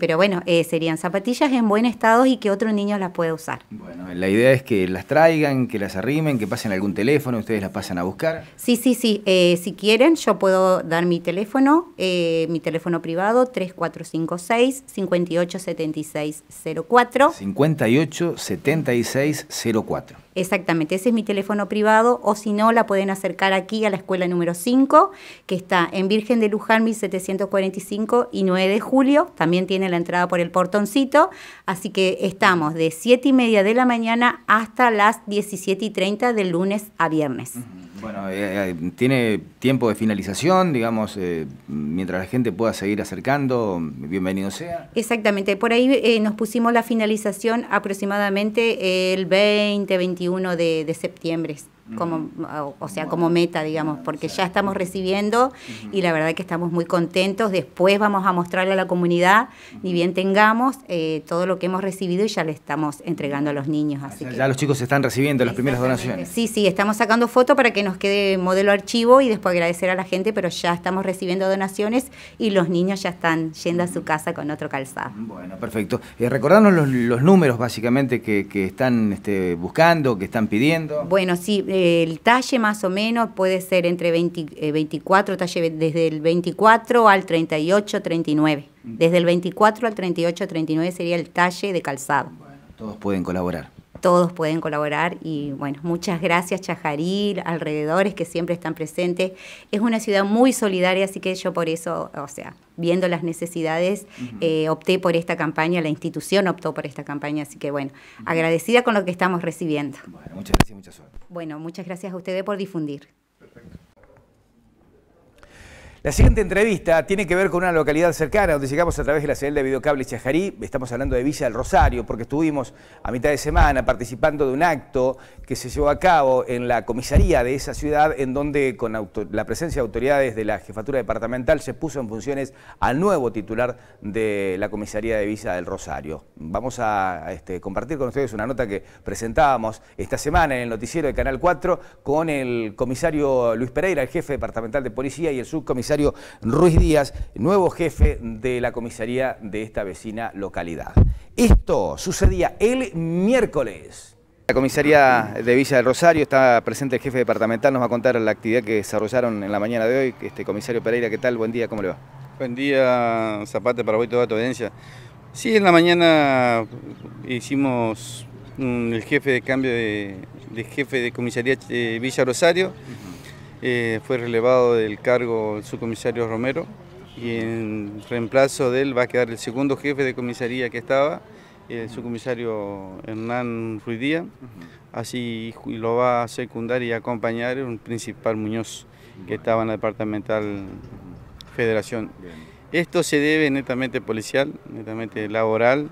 serían zapatillas en buen estado y que otro niño las pueda usar. Bueno, la idea es que las traigan, que las arrimen, que pasen algún teléfono, ustedes las pasan a buscar. Sí. Si quieren, yo puedo dar mi teléfono privado, 3456-587604. 587604. Exactamente, ese es mi teléfono privado, o si no, la pueden acercar aquí a la escuela número 5, que está en Virgen de Luján 1745 y 9 de julio, también tiene la entrada por el portoncito, así que estamos de 7:30 de la mañana hasta las 17:30 de lunes a viernes. Bueno, ¿tiene tiempo de finalización, digamos, mientras la gente pueda seguir acercando? Bienvenido sea. Exactamente, por ahí nos pusimos la finalización aproximadamente el 20-21 de septiembre, como meta, digamos, porque ya estamos recibiendo y la verdad que estamos muy contentos. Después vamos a mostrarle a la comunidad, ni bien tengamos todo lo que hemos recibido y ya le estamos entregando a los niños. Así ya los chicos están recibiendo las primeras donaciones. Sí, estamos sacando fotos para que nos quede modelo archivo y después agradecer a la gente, pero ya estamos recibiendo donaciones y los niños ya están yendo a su casa con otro calzado. Bueno, perfecto. Recordarnos los números básicamente que están buscando, que están pidiendo. Bueno, sí, el talle más o menos puede ser entre 24, talle desde el 24 al 38, 39. Desde el 24 al 38, 39 sería el talle de calzado. Bueno, todos pueden colaborar. Todos pueden colaborar y bueno, muchas gracias Chajarí, alrededores que siempre están presentes. Es una ciudad muy solidaria, así que yo por eso, viendo las necesidades, opté por esta campaña, la institución optó por esta campaña, así que bueno, agradecida con lo que estamos recibiendo. Bueno, muchas gracias y mucha suerte. Bueno, muchas gracias a ustedes por difundir. Perfecto. La siguiente entrevista tiene que ver con una localidad cercana, donde llegamos a través de la señal de videocable Chajarí. Estamos hablando de Villa del Rosario, porque estuvimos a mitad de semana participando de un acto que se llevó a cabo en la comisaría de esa ciudad, en donde con la presencia de autoridades de la jefatura departamental se puso en funciones al nuevo titular de la comisaría de Villa del Rosario. Vamos a compartir con ustedes una nota que presentábamos esta semana en el noticiero de Canal 4 con el comisario Luis Pereira, el jefe departamental de policía, y el subcomisario Ruiz Díaz, nuevo jefe de la comisaría de esta vecina localidad. Esto sucedía el miércoles. La comisaría de Villa del Rosario, está presente el jefe departamental, nos va a contar la actividad que desarrollaron en la mañana de hoy. Comisario Pereira, ¿qué tal? Buen día, ¿cómo le va? Buen día, Zapata, para hoy toda tu audiencia. Sí, en la mañana hicimos el jefe de cambio de jefe de comisaría de Villa Rosario. Fue relevado del cargo el subcomisario Romero y en reemplazo de él va a quedar el segundo jefe de comisaría que estaba, el subcomisario Hernán Ruiz Díaz, así lo va a secundar y acompañar un principal Muñoz que estaba en la departamental Federación. Esto se debe netamente policial, netamente laboral,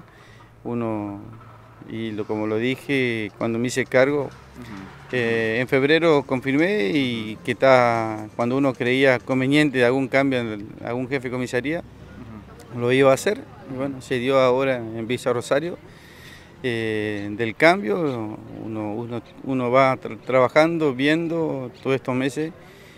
como lo dije cuando me hice cargo, en febrero confirmé y que cuando uno creía conveniente de algún cambio en algún jefe de comisaría, lo iba a hacer. Y bueno, se dio ahora en Villa Rosario del cambio. Uno va trabajando, viendo todos estos meses,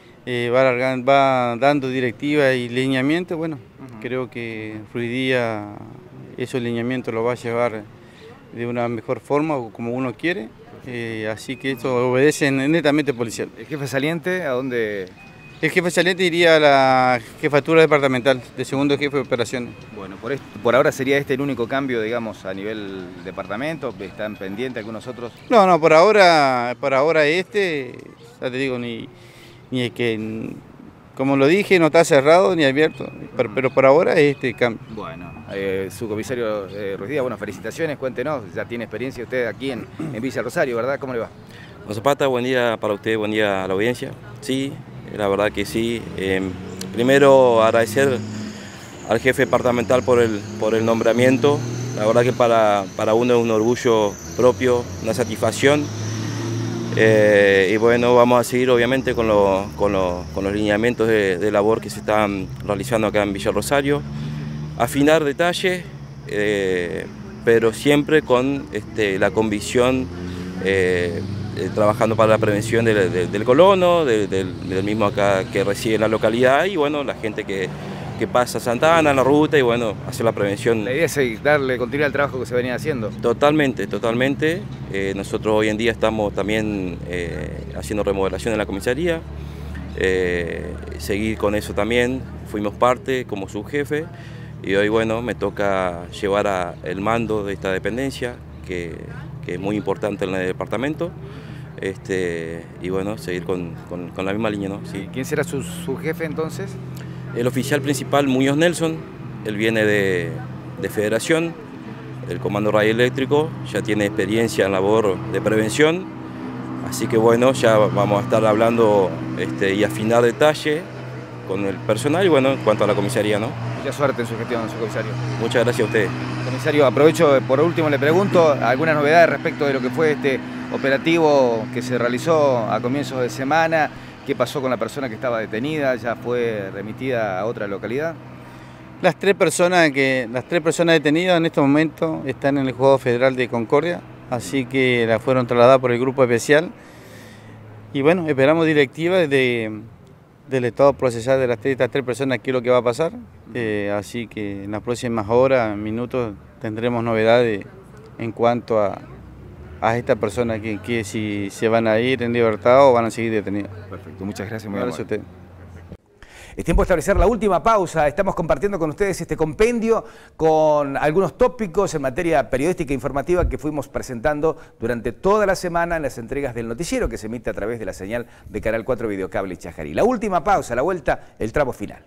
va dando directivas y lineamientos. Bueno, creo que Ruiz Díaz esos lineamientos los va a llevar de una mejor forma o como uno quiere. Así que esto obedece netamente policial. ¿El jefe saliente a dónde? El jefe saliente iría a la jefatura departamental, de segundo jefe de operaciones. Bueno, por ahora sería el único cambio, digamos, a nivel departamento. ¿Están pendientes algunos otros? No, por ahora ya te digo, ni es que, como lo dije, no está cerrado ni abierto, pero por ahora cambio. Bueno. Su comisario Ruiz Díaz, bueno, felicitaciones, cuéntenos, ya tiene experiencia usted aquí en Villa Rosario, ¿verdad? ¿Cómo le va? Zapata, buen día para usted, buen día a la audiencia. Sí, la verdad que sí. Primero agradecer al jefe departamental por el nombramiento. La verdad que para uno es un orgullo propio, una satisfacción. Y bueno, vamos a seguir obviamente con los lineamientos de labor que se están realizando acá en Villa Rosario. Afinar detalles, pero siempre con la convicción, trabajando para la prevención del colono, del mismo acá que reside en la localidad y bueno, la gente que que pasa Santa Ana en la ruta y bueno, hacer la prevención. La idea es darle continuidad al trabajo que se venía haciendo. Totalmente, totalmente. Nosotros hoy en día estamos también haciendo remodelación en la comisaría. Seguir con eso también, fuimos parte como subjefe y hoy bueno, me toca llevar el mando de esta dependencia que es muy importante en el departamento. Y bueno, seguir con la misma línea, ¿no? Sí. ¿Quién será su jefe entonces? El oficial principal Muñoz Nelson, él viene de Federación, el Comando Radioeléctrico, ya tiene experiencia en labor de prevención, así que bueno, ya vamos a estar hablando y afinar detalle con el personal y bueno, en cuanto a la comisaría, ¿no? Mucha suerte en su gestión, su comisario. Muchas gracias a usted. Comisario, aprovecho, por último le pregunto, ¿algunas novedades respecto de lo que fue este operativo que se realizó a comienzos de semana? ¿Qué pasó con la persona que estaba detenida? ¿Ya fue remitida a otra localidad? Las tres personas detenidas en este momento están en el Juzgado Federal de Concordia, así que las fueron trasladadas por el grupo especial. Y bueno, esperamos directiva del estado procesal de estas tres personas qué es lo que va a pasar. Así que en las próximas horas, minutos, tendremos novedades en cuanto a esta persona que si se van a ir en libertad o van a seguir detenidos. Perfecto, muchas gracias. Muy gracias a usted. Es tiempo de establecer la última pausa. Estamos compartiendo con ustedes este compendio con algunos tópicos en materia periodística e informativa que fuimos presentando durante toda la semana en las entregas del noticiero que se emite a través de la señal de Canal 4 Videocable Chajarí. La última pausa, la vuelta, el tramo final.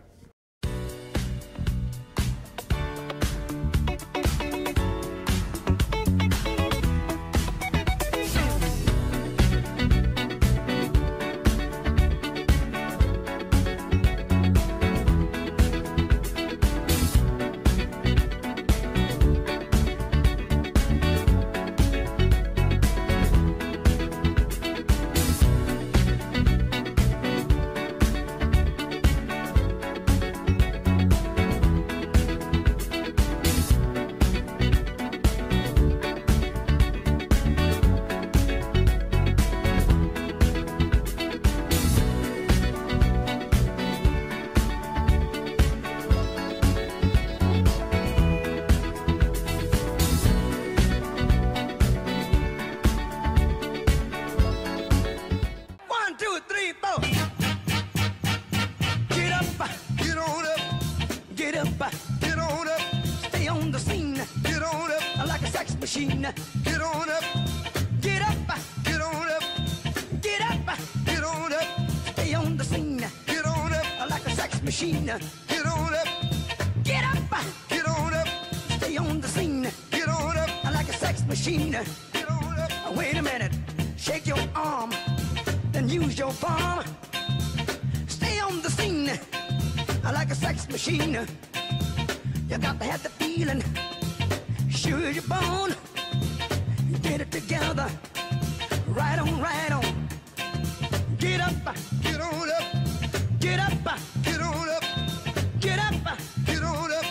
Machine, get on up, get up, get on up, get up, get on up, stay on the scene, get on up like a sex machine, get on up, get up, get on up, stay on the scene, get on up like a sex machine, get on up. Wait a minute, shake your arm, then use your palm, stay on the scene like a sex machine. You got to have the feeling. Sure you're born, get it together, right on, right on. Get up, get on up, get up, get on up, get up, get on up.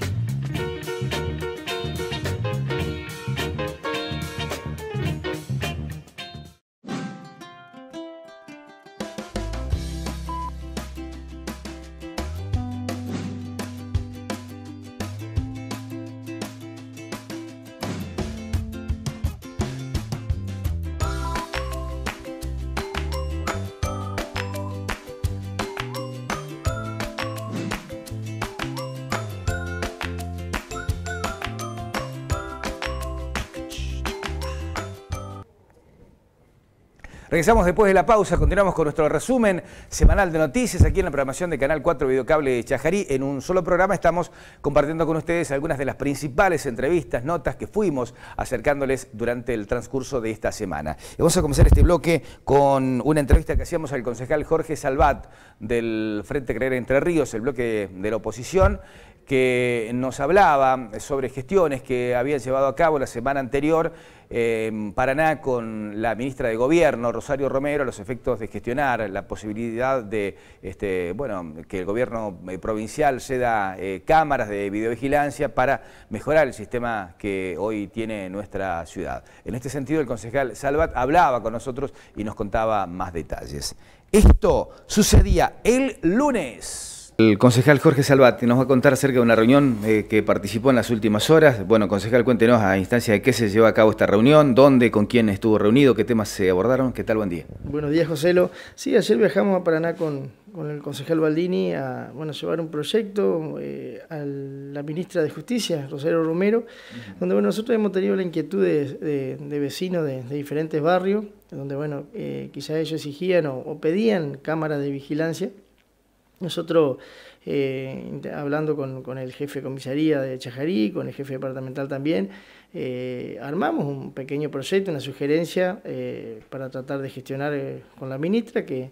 Regresamos después de la pausa, continuamos con nuestro resumen semanal de noticias aquí en la programación de Canal 4 Videocable Chajarí. En un solo programa estamos compartiendo con ustedes algunas de las principales entrevistas, notas que fuimos acercándoles durante el transcurso de esta semana. Y vamos a comenzar este bloque con una entrevista que hacíamos al concejal Jorge Salvat del Frente Creer Entre Ríos, el bloque de la oposición, que nos hablaba sobre gestiones que habían llevado a cabo la semana anterior en Paraná con la ministra de Gobierno, Rosario Romero, a los efectos de gestionar la posibilidad de que el gobierno provincial ceda cámaras de videovigilancia para mejorar el sistema que hoy tiene nuestra ciudad. En este sentido, el concejal Salvat hablaba con nosotros y nos contaba más detalles. Esto sucedía el lunes. El concejal Jorge Salvat nos va a contar acerca de una reunión que participó en las últimas horas. Bueno, concejal, cuéntenos a instancia de qué se lleva a cabo esta reunión, dónde, con quién estuvo reunido, qué temas se abordaron. ¿Qué tal? Buen día. Buenos días, Joselo. Sí, ayer viajamos a Paraná con el concejal Baldini a llevar un proyecto a la ministra de Justicia, Rosario Romero, donde nosotros hemos tenido la inquietud de vecinos de diferentes barrios, donde quizás ellos exigían o pedían cámaras de vigilancia. Nosotros, hablando con el jefe de comisaría de Chajarí, con el jefe departamental también, armamos un pequeño proyecto, una sugerencia para tratar de gestionar con la ministra que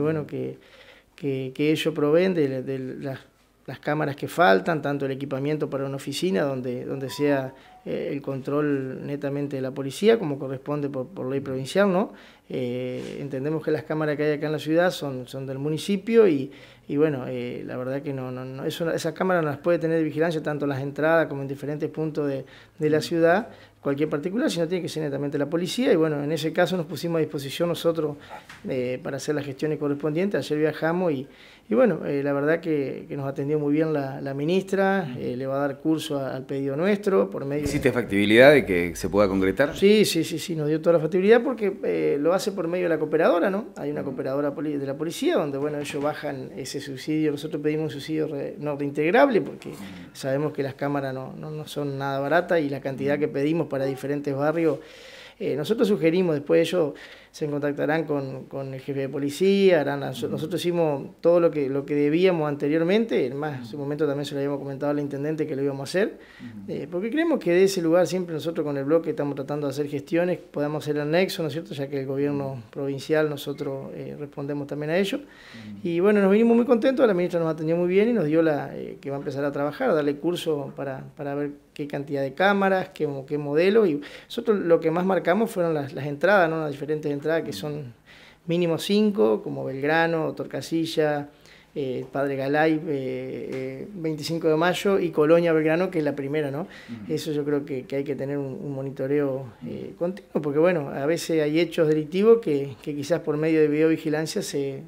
ellos proveen de las cámaras que faltan, tanto el equipamiento para una oficina donde sea el control netamente de la policía, como corresponde por ley provincial, ¿no? Entendemos que las cámaras que hay acá en la ciudad son del municipio y la verdad que esas cámaras no las puede tener de vigilancia tanto en las entradas como en diferentes puntos de la ciudad, cualquier particular, sino tiene que ser netamente la policía. Y en ese caso nos pusimos a disposición nosotros para hacer las gestiones correspondientes. Ayer viajamos y la verdad que nos atendió muy bien la ministra, le va a dar curso al pedido nuestro por medio. ¿Existe factibilidad de que se pueda concretar? Sí, nos dio toda la factibilidad porque lo hace por medio de la cooperadora, ¿no? Hay una cooperadora de la policía donde ellos bajan ese subsidio. Nosotros pedimos un subsidio no reintegrable porque sabemos que las cámaras no son nada baratas y la cantidad que pedimos para diferentes barrios. Nosotros sugerimos, después ellos se contactarán con el jefe de policía, nosotros hicimos todo lo que debíamos anteriormente, además en su momento también se lo habíamos comentado al intendente que lo íbamos a hacer, porque creemos que de ese lugar siempre nosotros con el bloque estamos tratando de hacer gestiones, podamos hacer el nexo, ¿no es cierto?, ya que el gobierno provincial nosotros respondemos también a ello, y nos vinimos muy contentos, la ministra nos atendió muy bien y nos dio que va a empezar a trabajar, a darle curso para ver qué cantidad de cámaras, qué modelo, y nosotros lo que más marcamos fueron las entradas, ¿no?, las diferentes entradas que son mínimo 5, como Belgrano, Torcasilla, Padre Galay, 25 de mayo y Colonia Belgrano, que es la primera, ¿no? Eso yo creo que hay que tener un monitoreo continuo, porque a veces hay hechos delictivos que quizás por medio de videovigilancia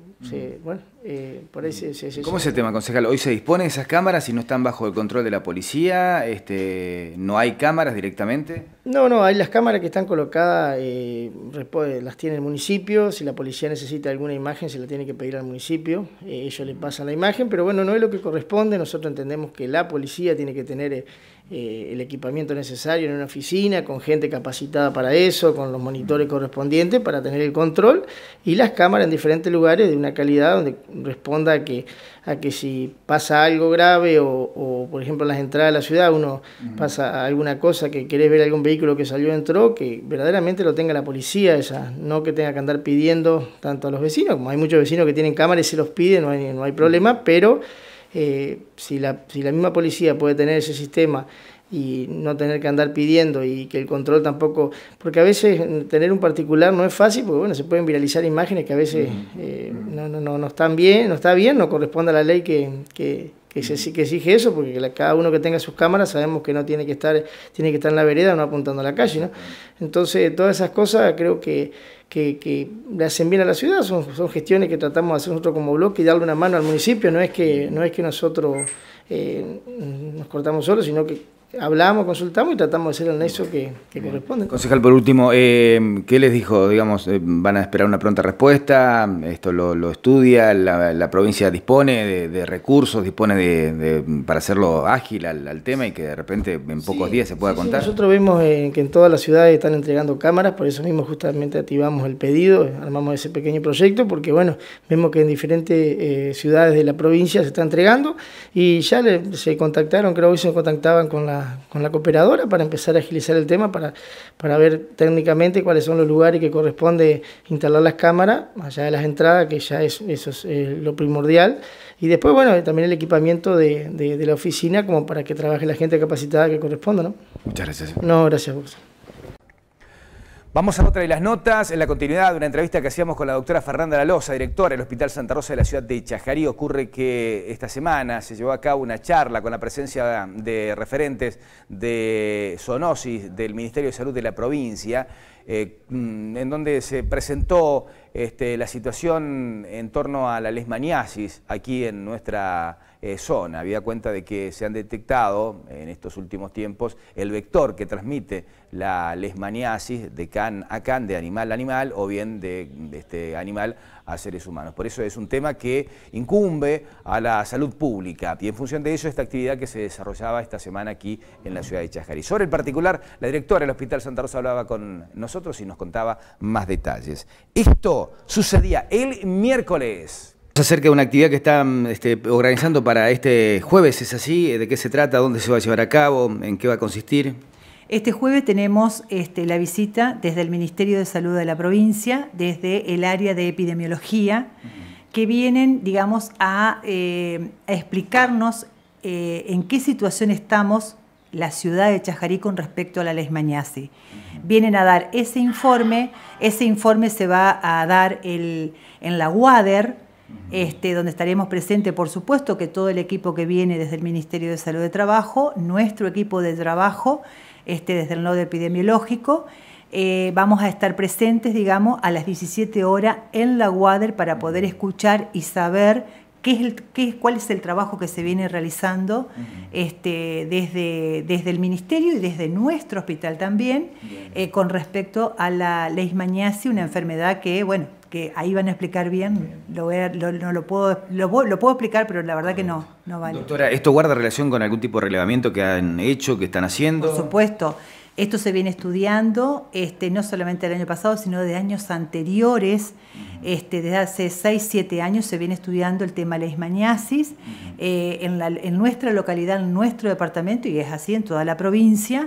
por ahí se ¿Cómo es el tema, concejal? ¿Hoy se dispone de esas cámaras y no están bajo el control de la policía? ¿No hay cámaras directamente? No, hay las cámaras que están colocadas, las tiene el municipio. Si la policía necesita alguna imagen, se la tiene que pedir al municipio. Ellos le pasan la imagen, pero no es lo que corresponde. Nosotros entendemos que la policía tiene que tener el equipamiento necesario en una oficina, con gente capacitada para eso, con los monitores correspondientes para tener el control, y las cámaras en diferentes lugares de una calidad donde responda a que si pasa algo grave o por ejemplo en las entradas de la ciudad uno pasa alguna cosa, que querés ver algún vehículo que salió o entró, que verdaderamente lo tenga la policía, no que tenga que andar pidiendo tanto a los vecinos, como hay muchos vecinos que tienen cámaras y se los piden, no hay problema, pero si la misma policía puede tener ese sistema y no tener que andar pidiendo y que el control tampoco, porque a veces tener un particular no es fácil, porque se pueden viralizar imágenes que a veces no están bien, no corresponde a la ley que exige eso, porque cada uno que tenga sus cámaras sabemos que no tiene que estar en la vereda, no apuntando a la calle, ¿no? Entonces todas esas cosas creo que le hacen bien a la ciudad, son gestiones que tratamos de hacer nosotros como bloque y darle una mano al municipio, no es que nosotros nos cortamos solos, sino que hablamos, consultamos y tratamos de hacer el nexo que corresponde. Concejal, por último, ¿qué les dijo? Digamos, ¿van a esperar una pronta respuesta? ¿Esto lo estudia? ¿La provincia dispone de recursos, dispone para hacerlo ágil al tema y que de repente en pocos días se pueda contar? Nosotros vemos que en todas las ciudades están entregando cámaras, por eso mismo justamente activamos el pedido, armamos ese pequeño proyecto, porque vemos que en diferentes ciudades de la provincia se está entregando y ya se contactaron, creo que hoy se contactaban con la cooperadora para empezar a agilizar el tema, para ver técnicamente cuáles son los lugares que corresponde instalar las cámaras, más allá de las entradas, que ya eso es lo primordial, y después también el equipamiento de la oficina como para que trabaje la gente capacitada que corresponda, ¿no? Muchas gracias. No, gracias a vos. Vamos a otra de las notas. En la continuidad de una entrevista que hacíamos con la doctora Fernanda Lalosa, directora del Hospital Santa Rosa de la ciudad de Chajarí, ocurre que esta semana se llevó a cabo una charla con la presencia de referentes de zoonosis del Ministerio de Salud de la provincia, en donde se presentó la situación en torno a la leishmaniasis aquí en nuestra zona. Habida cuenta de que se han detectado en estos últimos tiempos el vector que transmite la leishmaniasis de can a can, de animal a animal, o bien de este animal a seres humanos. Por eso es un tema que incumbe a la salud pública, y en función de eso esta actividad que se desarrollaba esta semana aquí en la ciudad de Chajarí. Sobre el particular, la directora del Hospital Santa Rosa hablaba con nosotros y nos contaba más detalles. Esto sucedía el miércoles. Acerca de una actividad que están organizando para este jueves, ¿es así? ¿De qué se trata? ¿Dónde se va a llevar a cabo? ¿En qué va a consistir? Este jueves tenemos la visita desde el Ministerio de Salud de la provincia, desde el área de epidemiología, que vienen, digamos, a explicarnos en qué situación estamos la ciudad de Chajarí con respecto a la leishmaniasis. Vienen a dar ese informe se va a dar en la UADER, donde estaremos presentes, por supuesto, que todo el equipo que viene desde el Ministerio de Salud de Trabajo, nuestro equipo de trabajo, desde el nodo epidemiológico, vamos a estar presentes, digamos, a las 17 horas en la UADER para poder escuchar y saber cuál es el trabajo que se viene realizando desde el Ministerio y desde nuestro hospital también, con respecto a la leishmaniasis, una enfermedad que, bueno, que ahí van a explicar bien, lo puedo explicar, pero la verdad que no vale. Doctora, ¿esto guarda relación con algún tipo de relevamiento que han hecho, que están haciendo? Por supuesto. Esto se viene estudiando, no solamente el año pasado, sino de años anteriores. Desde hace 6, 7 años se viene estudiando el tema leishmaniasis en nuestra localidad, en nuestro departamento, y es así en toda la provincia.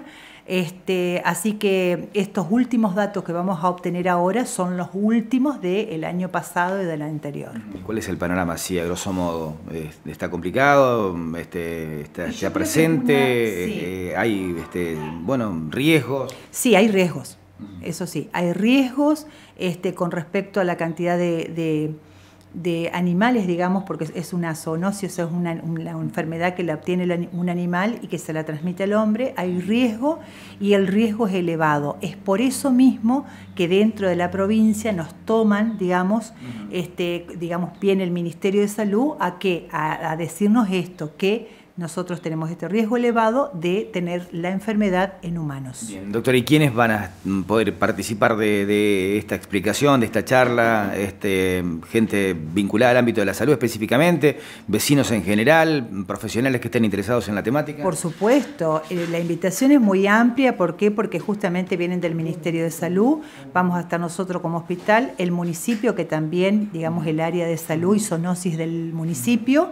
Así que estos últimos datos que vamos a obtener ahora son los últimos del año pasado y del anterior. ¿Cuál es el panorama? Sí, a grosso modo, ¿está complicado? ¿Está presente? Sí. ¿Hay riesgos? Sí, hay riesgos. Eso sí, hay riesgos con respecto a la cantidad de animales, digamos, porque es una zoonosis, es una enfermedad que la obtiene un animal y que se la transmite al hombre. Hay riesgo y el riesgo es elevado. Es por eso mismo que dentro de la provincia nos toman, digamos, viene el Ministerio de Salud a decirnos esto, que nosotros tenemos este riesgo elevado de tener la enfermedad en humanos. Bien, doctora, ¿y quiénes van a poder participar de esta explicación, de esta charla? Gente vinculada al ámbito de la salud específicamente, vecinos en general, profesionales que estén interesados en la temática. Por supuesto, la invitación es muy amplia. ¿Por qué? Porque justamente vienen del Ministerio de Salud, vamos a estar nosotros como hospital, el municipio, que también, digamos, el área de salud y zoonosis del municipio,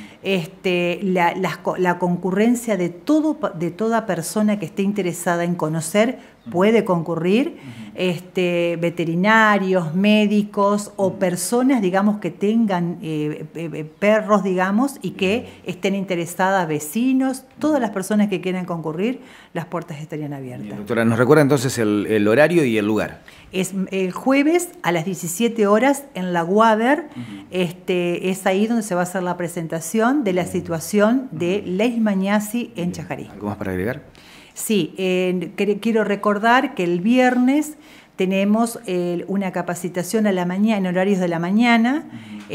la concurrencia de toda persona que esté interesada en conocer puede concurrir, veterinarios, médicos o personas, digamos, que tengan perros, digamos, y que estén interesadas, vecinos, todas las personas que quieran concurrir, las puertas estarían abiertas. Bien, doctora, ¿nos recuerda entonces el horario y el lugar? Es el jueves a las 17 horas en la UADER. Es ahí donde se va a hacer la presentación de la situación de leishmaniasis en Chajarí. ¿Algo más para agregar? Sí, quiero recordar que el viernes tenemos una capacitación a la mañana, en horarios de la mañana,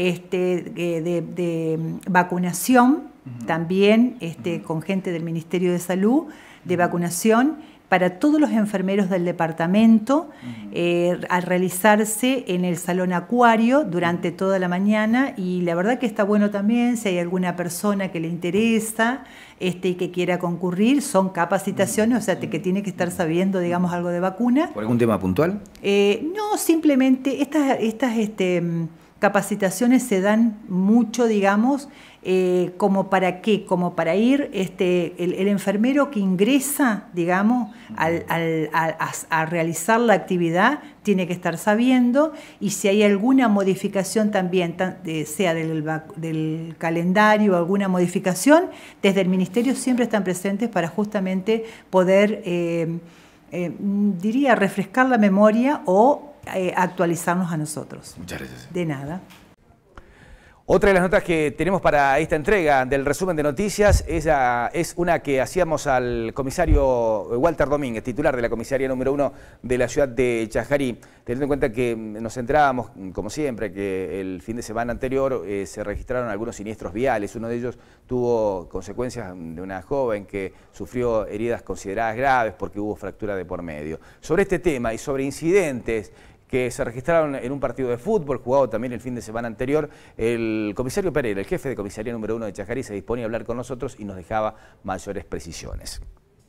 de vacunación, también con gente del Ministerio de Salud, de vacunación para todos los enfermeros del departamento, al realizarse en el Salón Acuario durante toda la mañana. Y la verdad que está bueno también, si hay alguna persona que le interesa y que quiera concurrir, son capacitaciones, o sea, que tiene que estar sabiendo, digamos, algo de vacuna. ¿Por algún tema puntual? No, simplemente estas capacitaciones se dan mucho, digamos, como para qué, como para ir el enfermero que ingresa, digamos, a realizar la actividad, tiene que estar sabiendo, y si hay alguna modificación también, sea del calendario, alguna modificación, desde el Ministerio siempre están presentes para justamente poder diría refrescar la memoria o actualizarnos a nosotros. Muchas gracias. De nada. Otra de las notas que tenemos para esta entrega del resumen de noticias es una que hacíamos al comisario Walter Domínguez, titular de la comisaría número 1 de la ciudad de Chajarí, teniendo en cuenta que nos enterábamos, como siempre, que el fin de semana anterior se registraron algunos siniestros viales. Uno de ellos tuvo consecuencias de una joven que sufrió heridas consideradas graves porque hubo fractura de por medio. Sobre este tema y sobre incidentes que se registraron en un partido de fútbol, jugado también el fin de semana anterior, el comisario Pereira, el jefe de comisaría número 1 de Chajarí, se disponía a hablar con nosotros y nos dejaba mayores precisiones.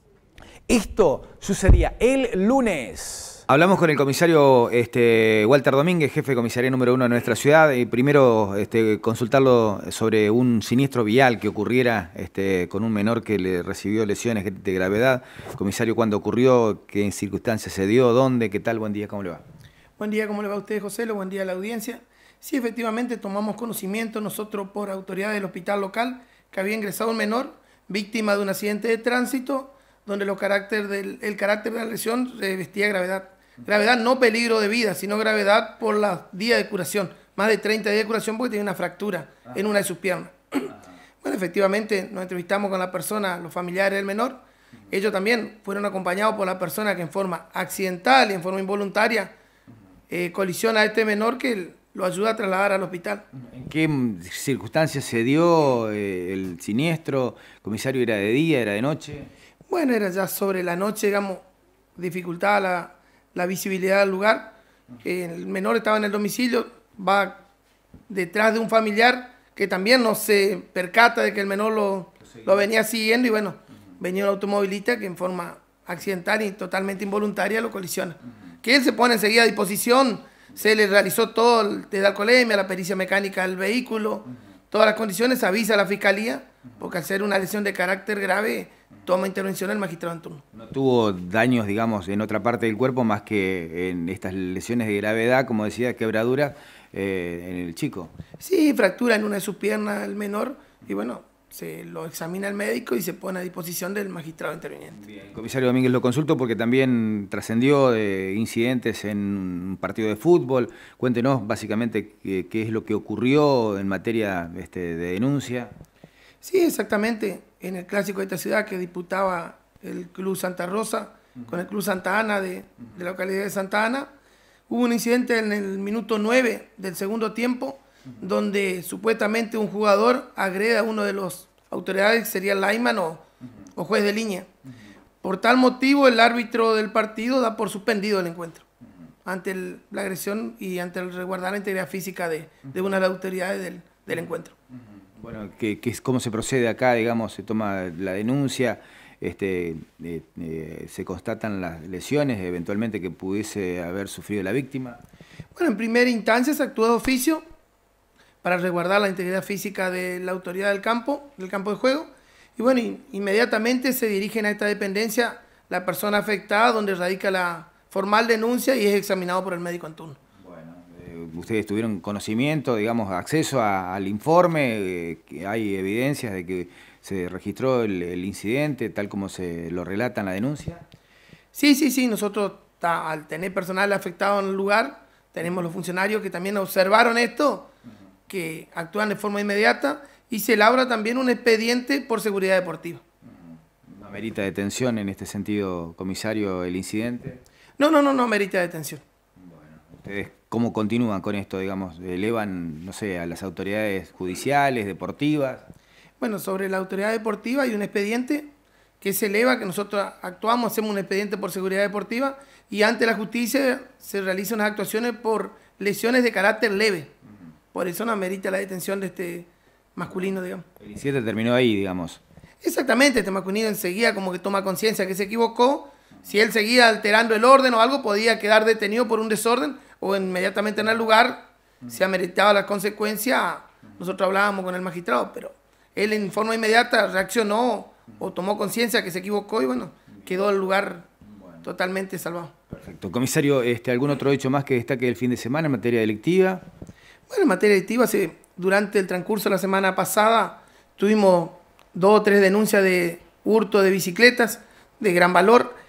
Esto sucedía el lunes. Hablamos con el comisario Walter Domínguez, jefe de comisaría número 1 de nuestra ciudad, y primero consultarlo sobre un siniestro vial que ocurriera con un menor que le recibió lesiones de gravedad. Comisario, ¿cuándo ocurrió? ¿Qué circunstancias se dio? ¿Dónde? ¿Qué tal? Buen día, ¿cómo le va? Buen día, ¿cómo le va a usted, José? Buen día a la audiencia. Sí, efectivamente, tomamos conocimiento nosotros por autoridad del hospital local que había ingresado un menor víctima de un accidente de tránsito donde el carácter de la lesión revestía gravedad. Gravedad no peligro de vida, sino gravedad por los días de curación. Más de 30 días de curación porque tenía una fractura en una de sus piernas. Bueno, efectivamente, nos entrevistamos con la persona, los familiares del menor. Ellos también fueron acompañados por la persona que en forma accidental y en forma involuntaria colisiona a este menor que lo ayuda a trasladar al hospital. ¿En qué circunstancias se dio el siniestro? ¿Comisario, era de día, era de noche? Bueno, era ya sobre la noche, digamos, dificultaba la visibilidad del lugar. El menor estaba en el domicilio, va detrás de un familiar que también no se percata de que el menor lo venía siguiendo y bueno, venía un automovilista que en forma accidental y totalmente involuntaria lo colisiona. Que él se pone enseguida a disposición, se le realizó todo desde alcoholemia, la pericia mecánica del vehículo, todas las condiciones, avisa a la fiscalía, porque al ser una lesión de carácter grave, toma intervención el magistrado en turno. ¿No tuvo daños, digamos, en otra parte del cuerpo más que en estas lesiones de gravedad, como decía, quebraduras en el chico? Sí, fractura en una de sus piernas el menor y bueno, se lo examina el médico y se pone a disposición del magistrado interviniente. Bien, comisario Domínguez, lo consulto porque también trascendió incidentes en un partido de fútbol. Cuéntenos básicamente qué es lo que ocurrió en materia de denuncia. Sí, exactamente. En el clásico de esta ciudad que disputaba el Club Santa Rosa con el Club Santa Ana de la localidad de Santa Ana, hubo un incidente en el minuto 9 del segundo tiempo donde supuestamente un jugador agrede a uno de los autoridades, que sería el lineman o juez de línea. Por tal motivo, el árbitro del partido da por suspendido el encuentro ante la agresión y ante el resguardar la integridad física de una de las autoridades del encuentro. Bueno, ¿cómo se procede acá? Digamos, se toma la denuncia, se constatan las lesiones eventualmente que pudiese haber sufrido la víctima. Bueno, en primera instancia se actúa de oficio para resguardar la integridad física de la autoridad del campo de juego. Y bueno, inmediatamente se dirigen a esta dependencia la persona afectada, donde radica la formal denuncia y es examinado por el médico en turno. Bueno, ustedes tuvieron conocimiento, digamos, acceso al informe, que hay evidencias de que se registró el incidente, tal como se lo relata en la denuncia. Sí, nosotros al tener personal afectado en el lugar, tenemos los funcionarios que también observaron esto, que actúan de forma inmediata y se elabora también un expediente por seguridad deportiva. ¿No amerita detención en este sentido, comisario, el incidente? No amerita detención. Bueno, ¿ustedes cómo continúan con esto, digamos? ¿Elevan, no sé, a las autoridades judiciales, deportivas? Bueno, sobre la autoridad deportiva hay un expediente que se eleva, que nosotros actuamos, hacemos un expediente por seguridad deportiva y ante la justicia se realizan unas actuaciones por lesiones de carácter leve. Por eso no amerita la detención de este masculino, digamos. El incidente terminó ahí, digamos. Exactamente, este masculino enseguida como que toma conciencia que se equivocó. Si él seguía alterando el orden o algo, podía quedar detenido por un desorden o inmediatamente en el lugar se ameritaba la consecuencia. Nosotros hablábamos con el magistrado, pero él en forma inmediata reaccionó o tomó conciencia que se equivocó y bueno, quedó el lugar totalmente salvado. Perfecto. Comisario, ¿algún otro hecho más que destaque el fin de semana en materia delictiva? Bueno, en materia delictiva, durante el transcurso de la semana pasada tuvimos 2 o 3 denuncias de hurto de bicicletas de gran valor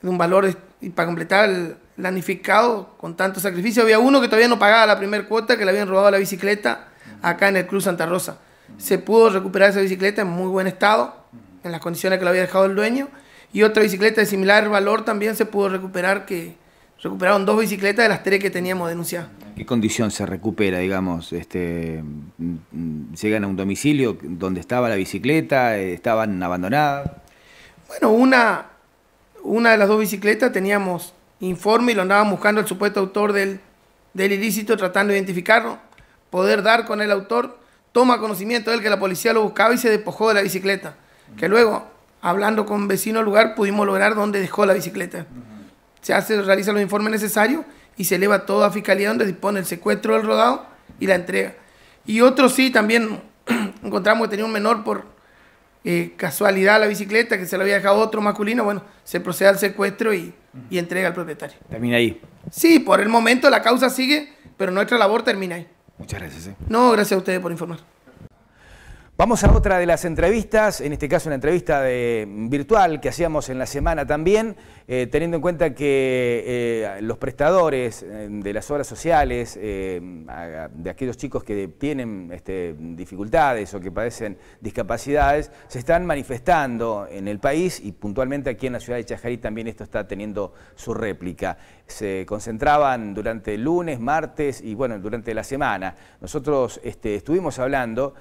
un valor, y para completar el planificado con tanto sacrificio, había uno que todavía no pagaba la primera cuota, que le habían robado la bicicleta acá en el Club Santa Rosa. Se pudo recuperar esa bicicleta en muy buen estado, en las condiciones que lo había dejado el dueño, y otra bicicleta de similar valor también se pudo recuperar, que recuperaron 2 bicicletas de las 3 que teníamos denunciadas. ¿Qué condición se recupera, digamos? ¿Llegan a un domicilio donde estaba la bicicleta? ¿Estaban abandonadas? Bueno, una de las 2 bicicletas teníamos informe y lo andaban buscando el supuesto autor del ilícito, tratando de identificarlo, poder dar con el autor, toma conocimiento de él que la policía lo buscaba y se despojó de la bicicleta, que luego, hablando con vecinos del lugar, pudimos lograr dónde dejó la bicicleta. Se realiza los informes necesarios y se eleva todo a Fiscalía, donde dispone el secuestro del rodado y la entrega. Y otro sí, también encontramos que tenía un menor por casualidad la bicicleta, que se la había dejado otro masculino. Bueno, se procede al secuestro y entrega al propietario. ¿Termina ahí? Sí, por el momento la causa sigue, pero nuestra labor termina ahí. Muchas gracias. No, gracias a ustedes por informar. Vamos a otra de las entrevistas, en este caso una entrevista virtual que hacíamos en la semana también, teniendo en cuenta que los prestadores de las obras sociales, de aquellos chicos que tienen dificultades o que padecen discapacidades, se están manifestando en el país y puntualmente aquí en la ciudad de Chajarí también esto está teniendo su réplica. Se concentraban durante el lunes, martes y bueno, durante la semana. Nosotros estuvimos hablando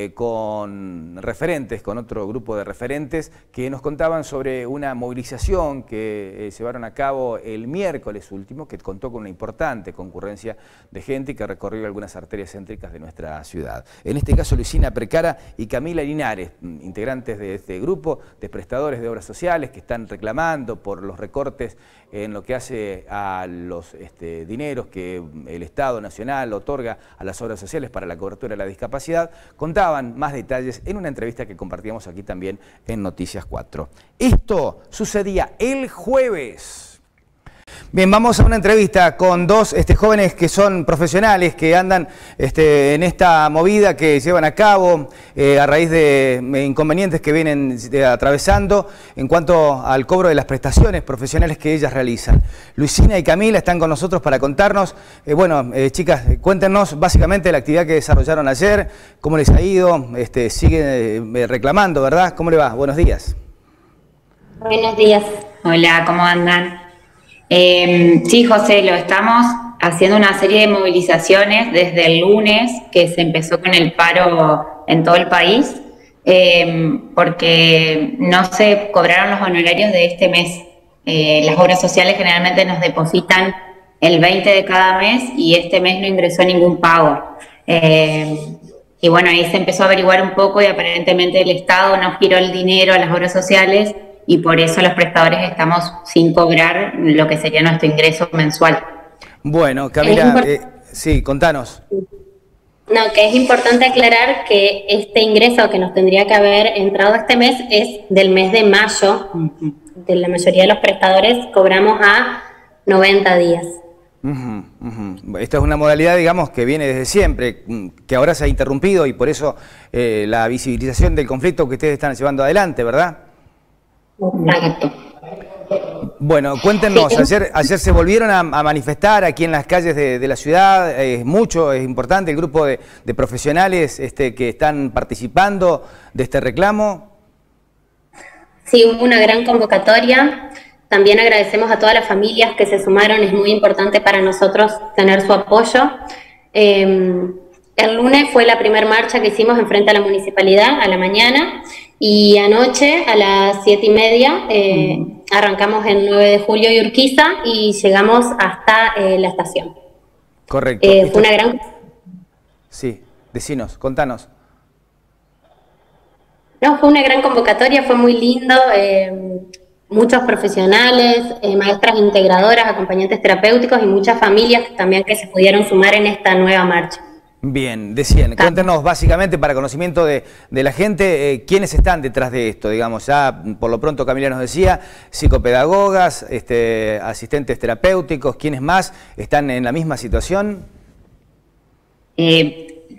con referentes, con otro grupo de referentes que nos contaban sobre una movilización que llevaron a cabo el miércoles último, que contó con una importante concurrencia de gente y que recorrió algunas arterias céntricas de nuestra ciudad. En este caso, Luisina Precara y Camila Linares, integrantes de este grupo de prestadores de obras sociales que están reclamando por los recortes en lo que hace a los dineros que el Estado Nacional otorga a las obras sociales para la cobertura de la discapacidad, contaban más detalles en una entrevista que compartíamos aquí también en Noticias 4. Esto sucedía el jueves. Bien, vamos a una entrevista con 2 jóvenes que son profesionales, que andan en esta movida que llevan a cabo a raíz de inconvenientes que vienen atravesando en cuanto al cobro de las prestaciones profesionales que ellas realizan. Luisina y Camila están con nosotros para contarnos, chicas, cuéntenos básicamente la actividad que desarrollaron ayer, cómo les ha ido, siguen reclamando, ¿verdad? ¿Cómo le va? Buenos días. Buenos días. Hola, ¿cómo andan? Sí, José, lo estamos haciendo una serie de movilizaciones desde el lunes que se empezó con el paro en todo el país, porque no se cobraron los honorarios de este mes. Las obras sociales generalmente nos depositan el 20 de cada mes y este mes no ingresó ningún pago. Y bueno, ahí se empezó a averiguar un poco y aparentemente el Estado no giró el dinero a las obras sociales y por eso los prestadores estamos sin cobrar lo que sería nuestro ingreso mensual. Bueno, Camila, sí, contanos. No, que es importante aclarar que este ingreso que nos tendría que haber entrado este mes es del mes de mayo. De la mayoría de los prestadores cobramos a 90 días. Esta es una modalidad, digamos, que viene desde siempre, que ahora se ha interrumpido y por eso la visibilización del conflicto que ustedes están llevando adelante, ¿verdad? Exacto. Bueno, cuéntenos, ayer se volvieron a manifestar aquí en las calles de la ciudad, es importante el grupo de profesionales que están participando de este reclamo. Sí, hubo una gran convocatoria, también agradecemos a todas las familias que se sumaron, es muy importante para nosotros tener su apoyo. El lunes fue la primera marcha que hicimos enfrente a la municipalidad a la mañana y anoche a las 7:30 arrancamos en 9 de julio y Urquiza y llegamos hasta la estación. Correcto. Fue una gran... Sí, decinos, contanos. No, fue una gran convocatoria, fue muy lindo, muchos profesionales, maestras integradoras, acompañantes terapéuticos y muchas familias también que se pudieron sumar en esta nueva marcha. Bien, decían, cuéntenos básicamente para conocimiento de la gente, quiénes están detrás de esto, digamos, ya por lo pronto Camila nos decía, psicopedagogas, asistentes terapéuticos, ¿quiénes más están en la misma situación?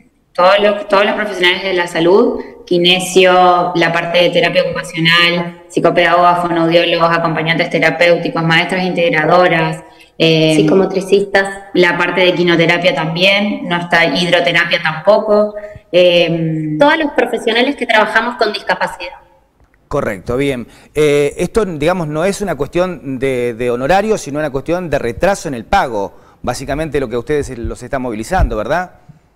Todos los profesionales de la salud, kinesio, la parte de terapia ocupacional, psicopedagogas, fonoaudiólogos, acompañantes terapéuticos, maestras integradoras, psicomotricistas. La parte de quinoterapia también, no está hidroterapia tampoco. Todos los profesionales que trabajamos con discapacidad. Correcto, bien. Esto, digamos, no es una cuestión de honorarios, sino una cuestión de retraso en el pago. Básicamente lo que ustedes los están movilizando, ¿verdad?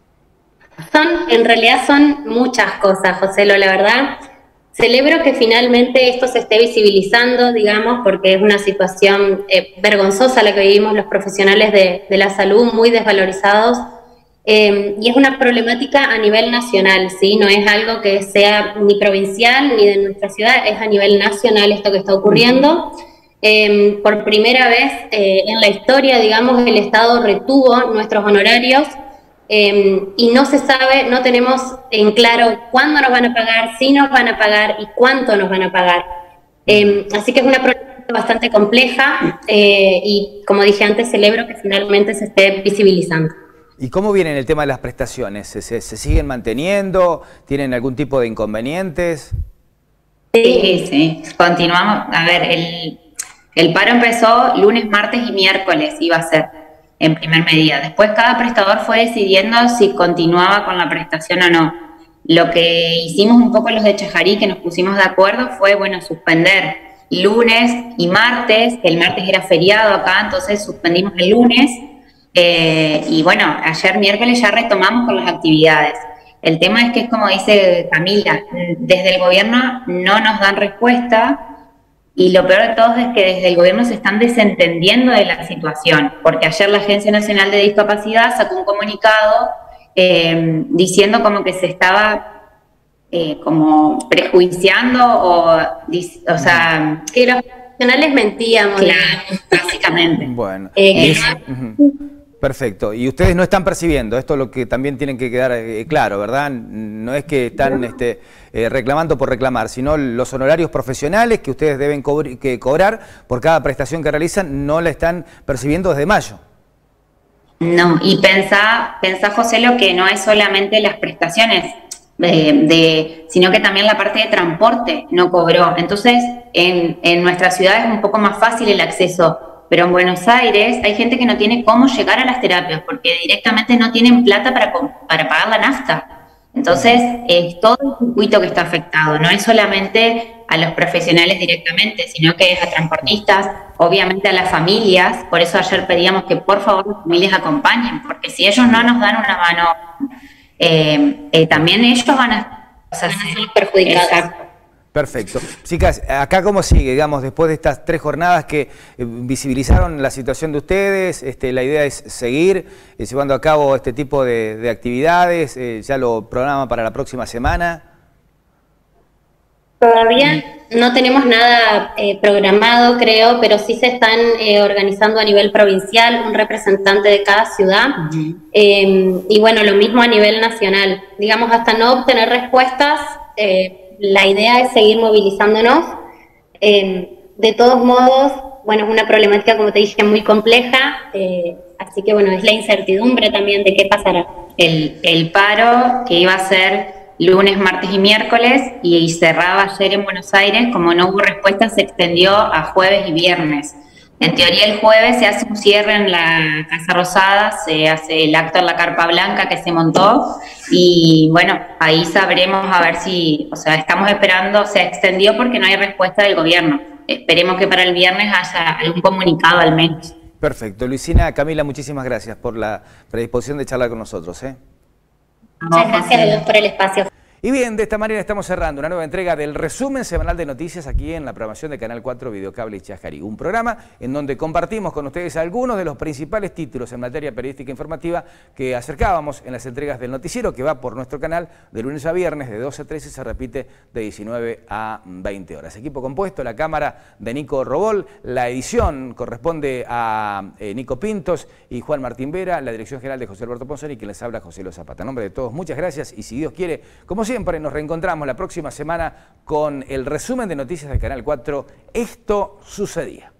En realidad son muchas cosas, Joselo, la verdad. Celebro que finalmente esto se esté visibilizando, digamos, porque es una situación vergonzosa la que vivimos los profesionales de la salud, muy desvalorizados. Y es una problemática a nivel nacional, ¿sí? No es algo que sea ni provincial ni de nuestra ciudad, es a nivel nacional esto que está ocurriendo. Por primera vez en la historia, digamos, el Estado retuvo nuestros honorarios y no se sabe, no tenemos en claro cuándo nos van a pagar, si nos van a pagar y cuánto nos van a pagar. Así que es una problemática bastante compleja y, como dije antes, celebro que finalmente se esté visibilizando. ¿Y cómo viene el tema de las prestaciones? ¿Se siguen manteniendo? ¿Tienen algún tipo de inconvenientes? Sí, continuamos. A ver, el paro empezó lunes, martes y miércoles, iba a ser en primer medida. Después cada prestador fue decidiendo si continuaba con la prestación o no. Lo que hicimos un poco los de Chajarí, que nos pusimos de acuerdo, fue, bueno, suspender lunes y martes, que el martes era feriado acá, entonces suspendimos el lunes. Y bueno, ayer miércoles ya retomamos con las actividades. El tema es que es como dice Camila, desde el gobierno no nos dan respuesta y lo peor de todo es que desde el gobierno se están desentendiendo de la situación, porque ayer la Agencia Nacional de Discapacidad sacó un comunicado diciendo como que se estaba como prejuiciando o sea... Que los profesionales mentíamos. Claro, básicamente. Bueno. Perfecto. Y ustedes no están percibiendo, esto es lo que también tienen que quedar claro, ¿verdad? No es que están reclamando por reclamar, sino los honorarios profesionales que ustedes deben cobrar por cada prestación que realizan no la están percibiendo desde mayo. No, y pensá José, lo que no es solamente las prestaciones, sino que también la parte de transporte no cobró. Entonces, en nuestra ciudad es un poco más fácil el acceso. Pero en Buenos Aires hay gente que no tiene cómo llegar a las terapias porque directamente no tienen plata para pagar la nafta. Entonces, es todo el circuito que está afectado. No es solamente a los profesionales directamente, sino que es a transportistas, obviamente a las familias. Por eso ayer pedíamos que por favor las familias acompañen, porque si ellos no nos dan una mano, también ellos van a ser perjudicados. Exacto. Perfecto. Chicas, ¿acá cómo sigue, digamos, después de estas 3 jornadas que visibilizaron la situación de ustedes? La idea es seguir llevando a cabo este tipo de actividades, ¿ya lo programa para la próxima semana? Todavía no tenemos nada programado, creo, pero sí se están organizando a nivel provincial, un representante de cada ciudad, y bueno, lo mismo a nivel nacional. Digamos, hasta no obtener respuestas, la idea es seguir movilizándonos. De todos modos, bueno, es una problemática, como te dije, muy compleja, así que bueno, es la incertidumbre también de qué pasará. El paro que iba a ser lunes, martes y miércoles y cerraba ayer en Buenos Aires, como no hubo respuesta, se extendió a jueves y viernes. En teoría el jueves se hace un cierre en la Casa Rosada, se hace el acto en la Carpa Blanca que se montó y bueno, ahí sabremos a ver si, o sea, estamos esperando, se extendió porque no hay respuesta del gobierno. Esperemos que para el viernes haya algún comunicado al menos. Perfecto. Luisina, Camila, muchísimas gracias por la predisposición de charlar con nosotros. Muchas gracias a Dios por el espacio. Y bien, de esta manera estamos cerrando una nueva entrega del resumen semanal de noticias aquí en la programación de Canal 4 Videocable y Chajarí. Un programa en donde compartimos con ustedes algunos de los principales títulos en materia periodística informativa que acercábamos en las entregas del noticiero que va por nuestro canal de lunes a viernes de 12 a 13 y se repite de 19 a 20 horas. Equipo compuesto, la cámara de Nico Robol, la edición corresponde a Nico Pintos y Juan Martín Vera, la dirección general de José Alberto Ponzoni y quien les habla José Lo Zapata. En nombre de todos, muchas gracias y si Dios quiere, como siempre, nos reencontramos la próxima semana con el resumen de noticias del Canal 4. Esto sucedía.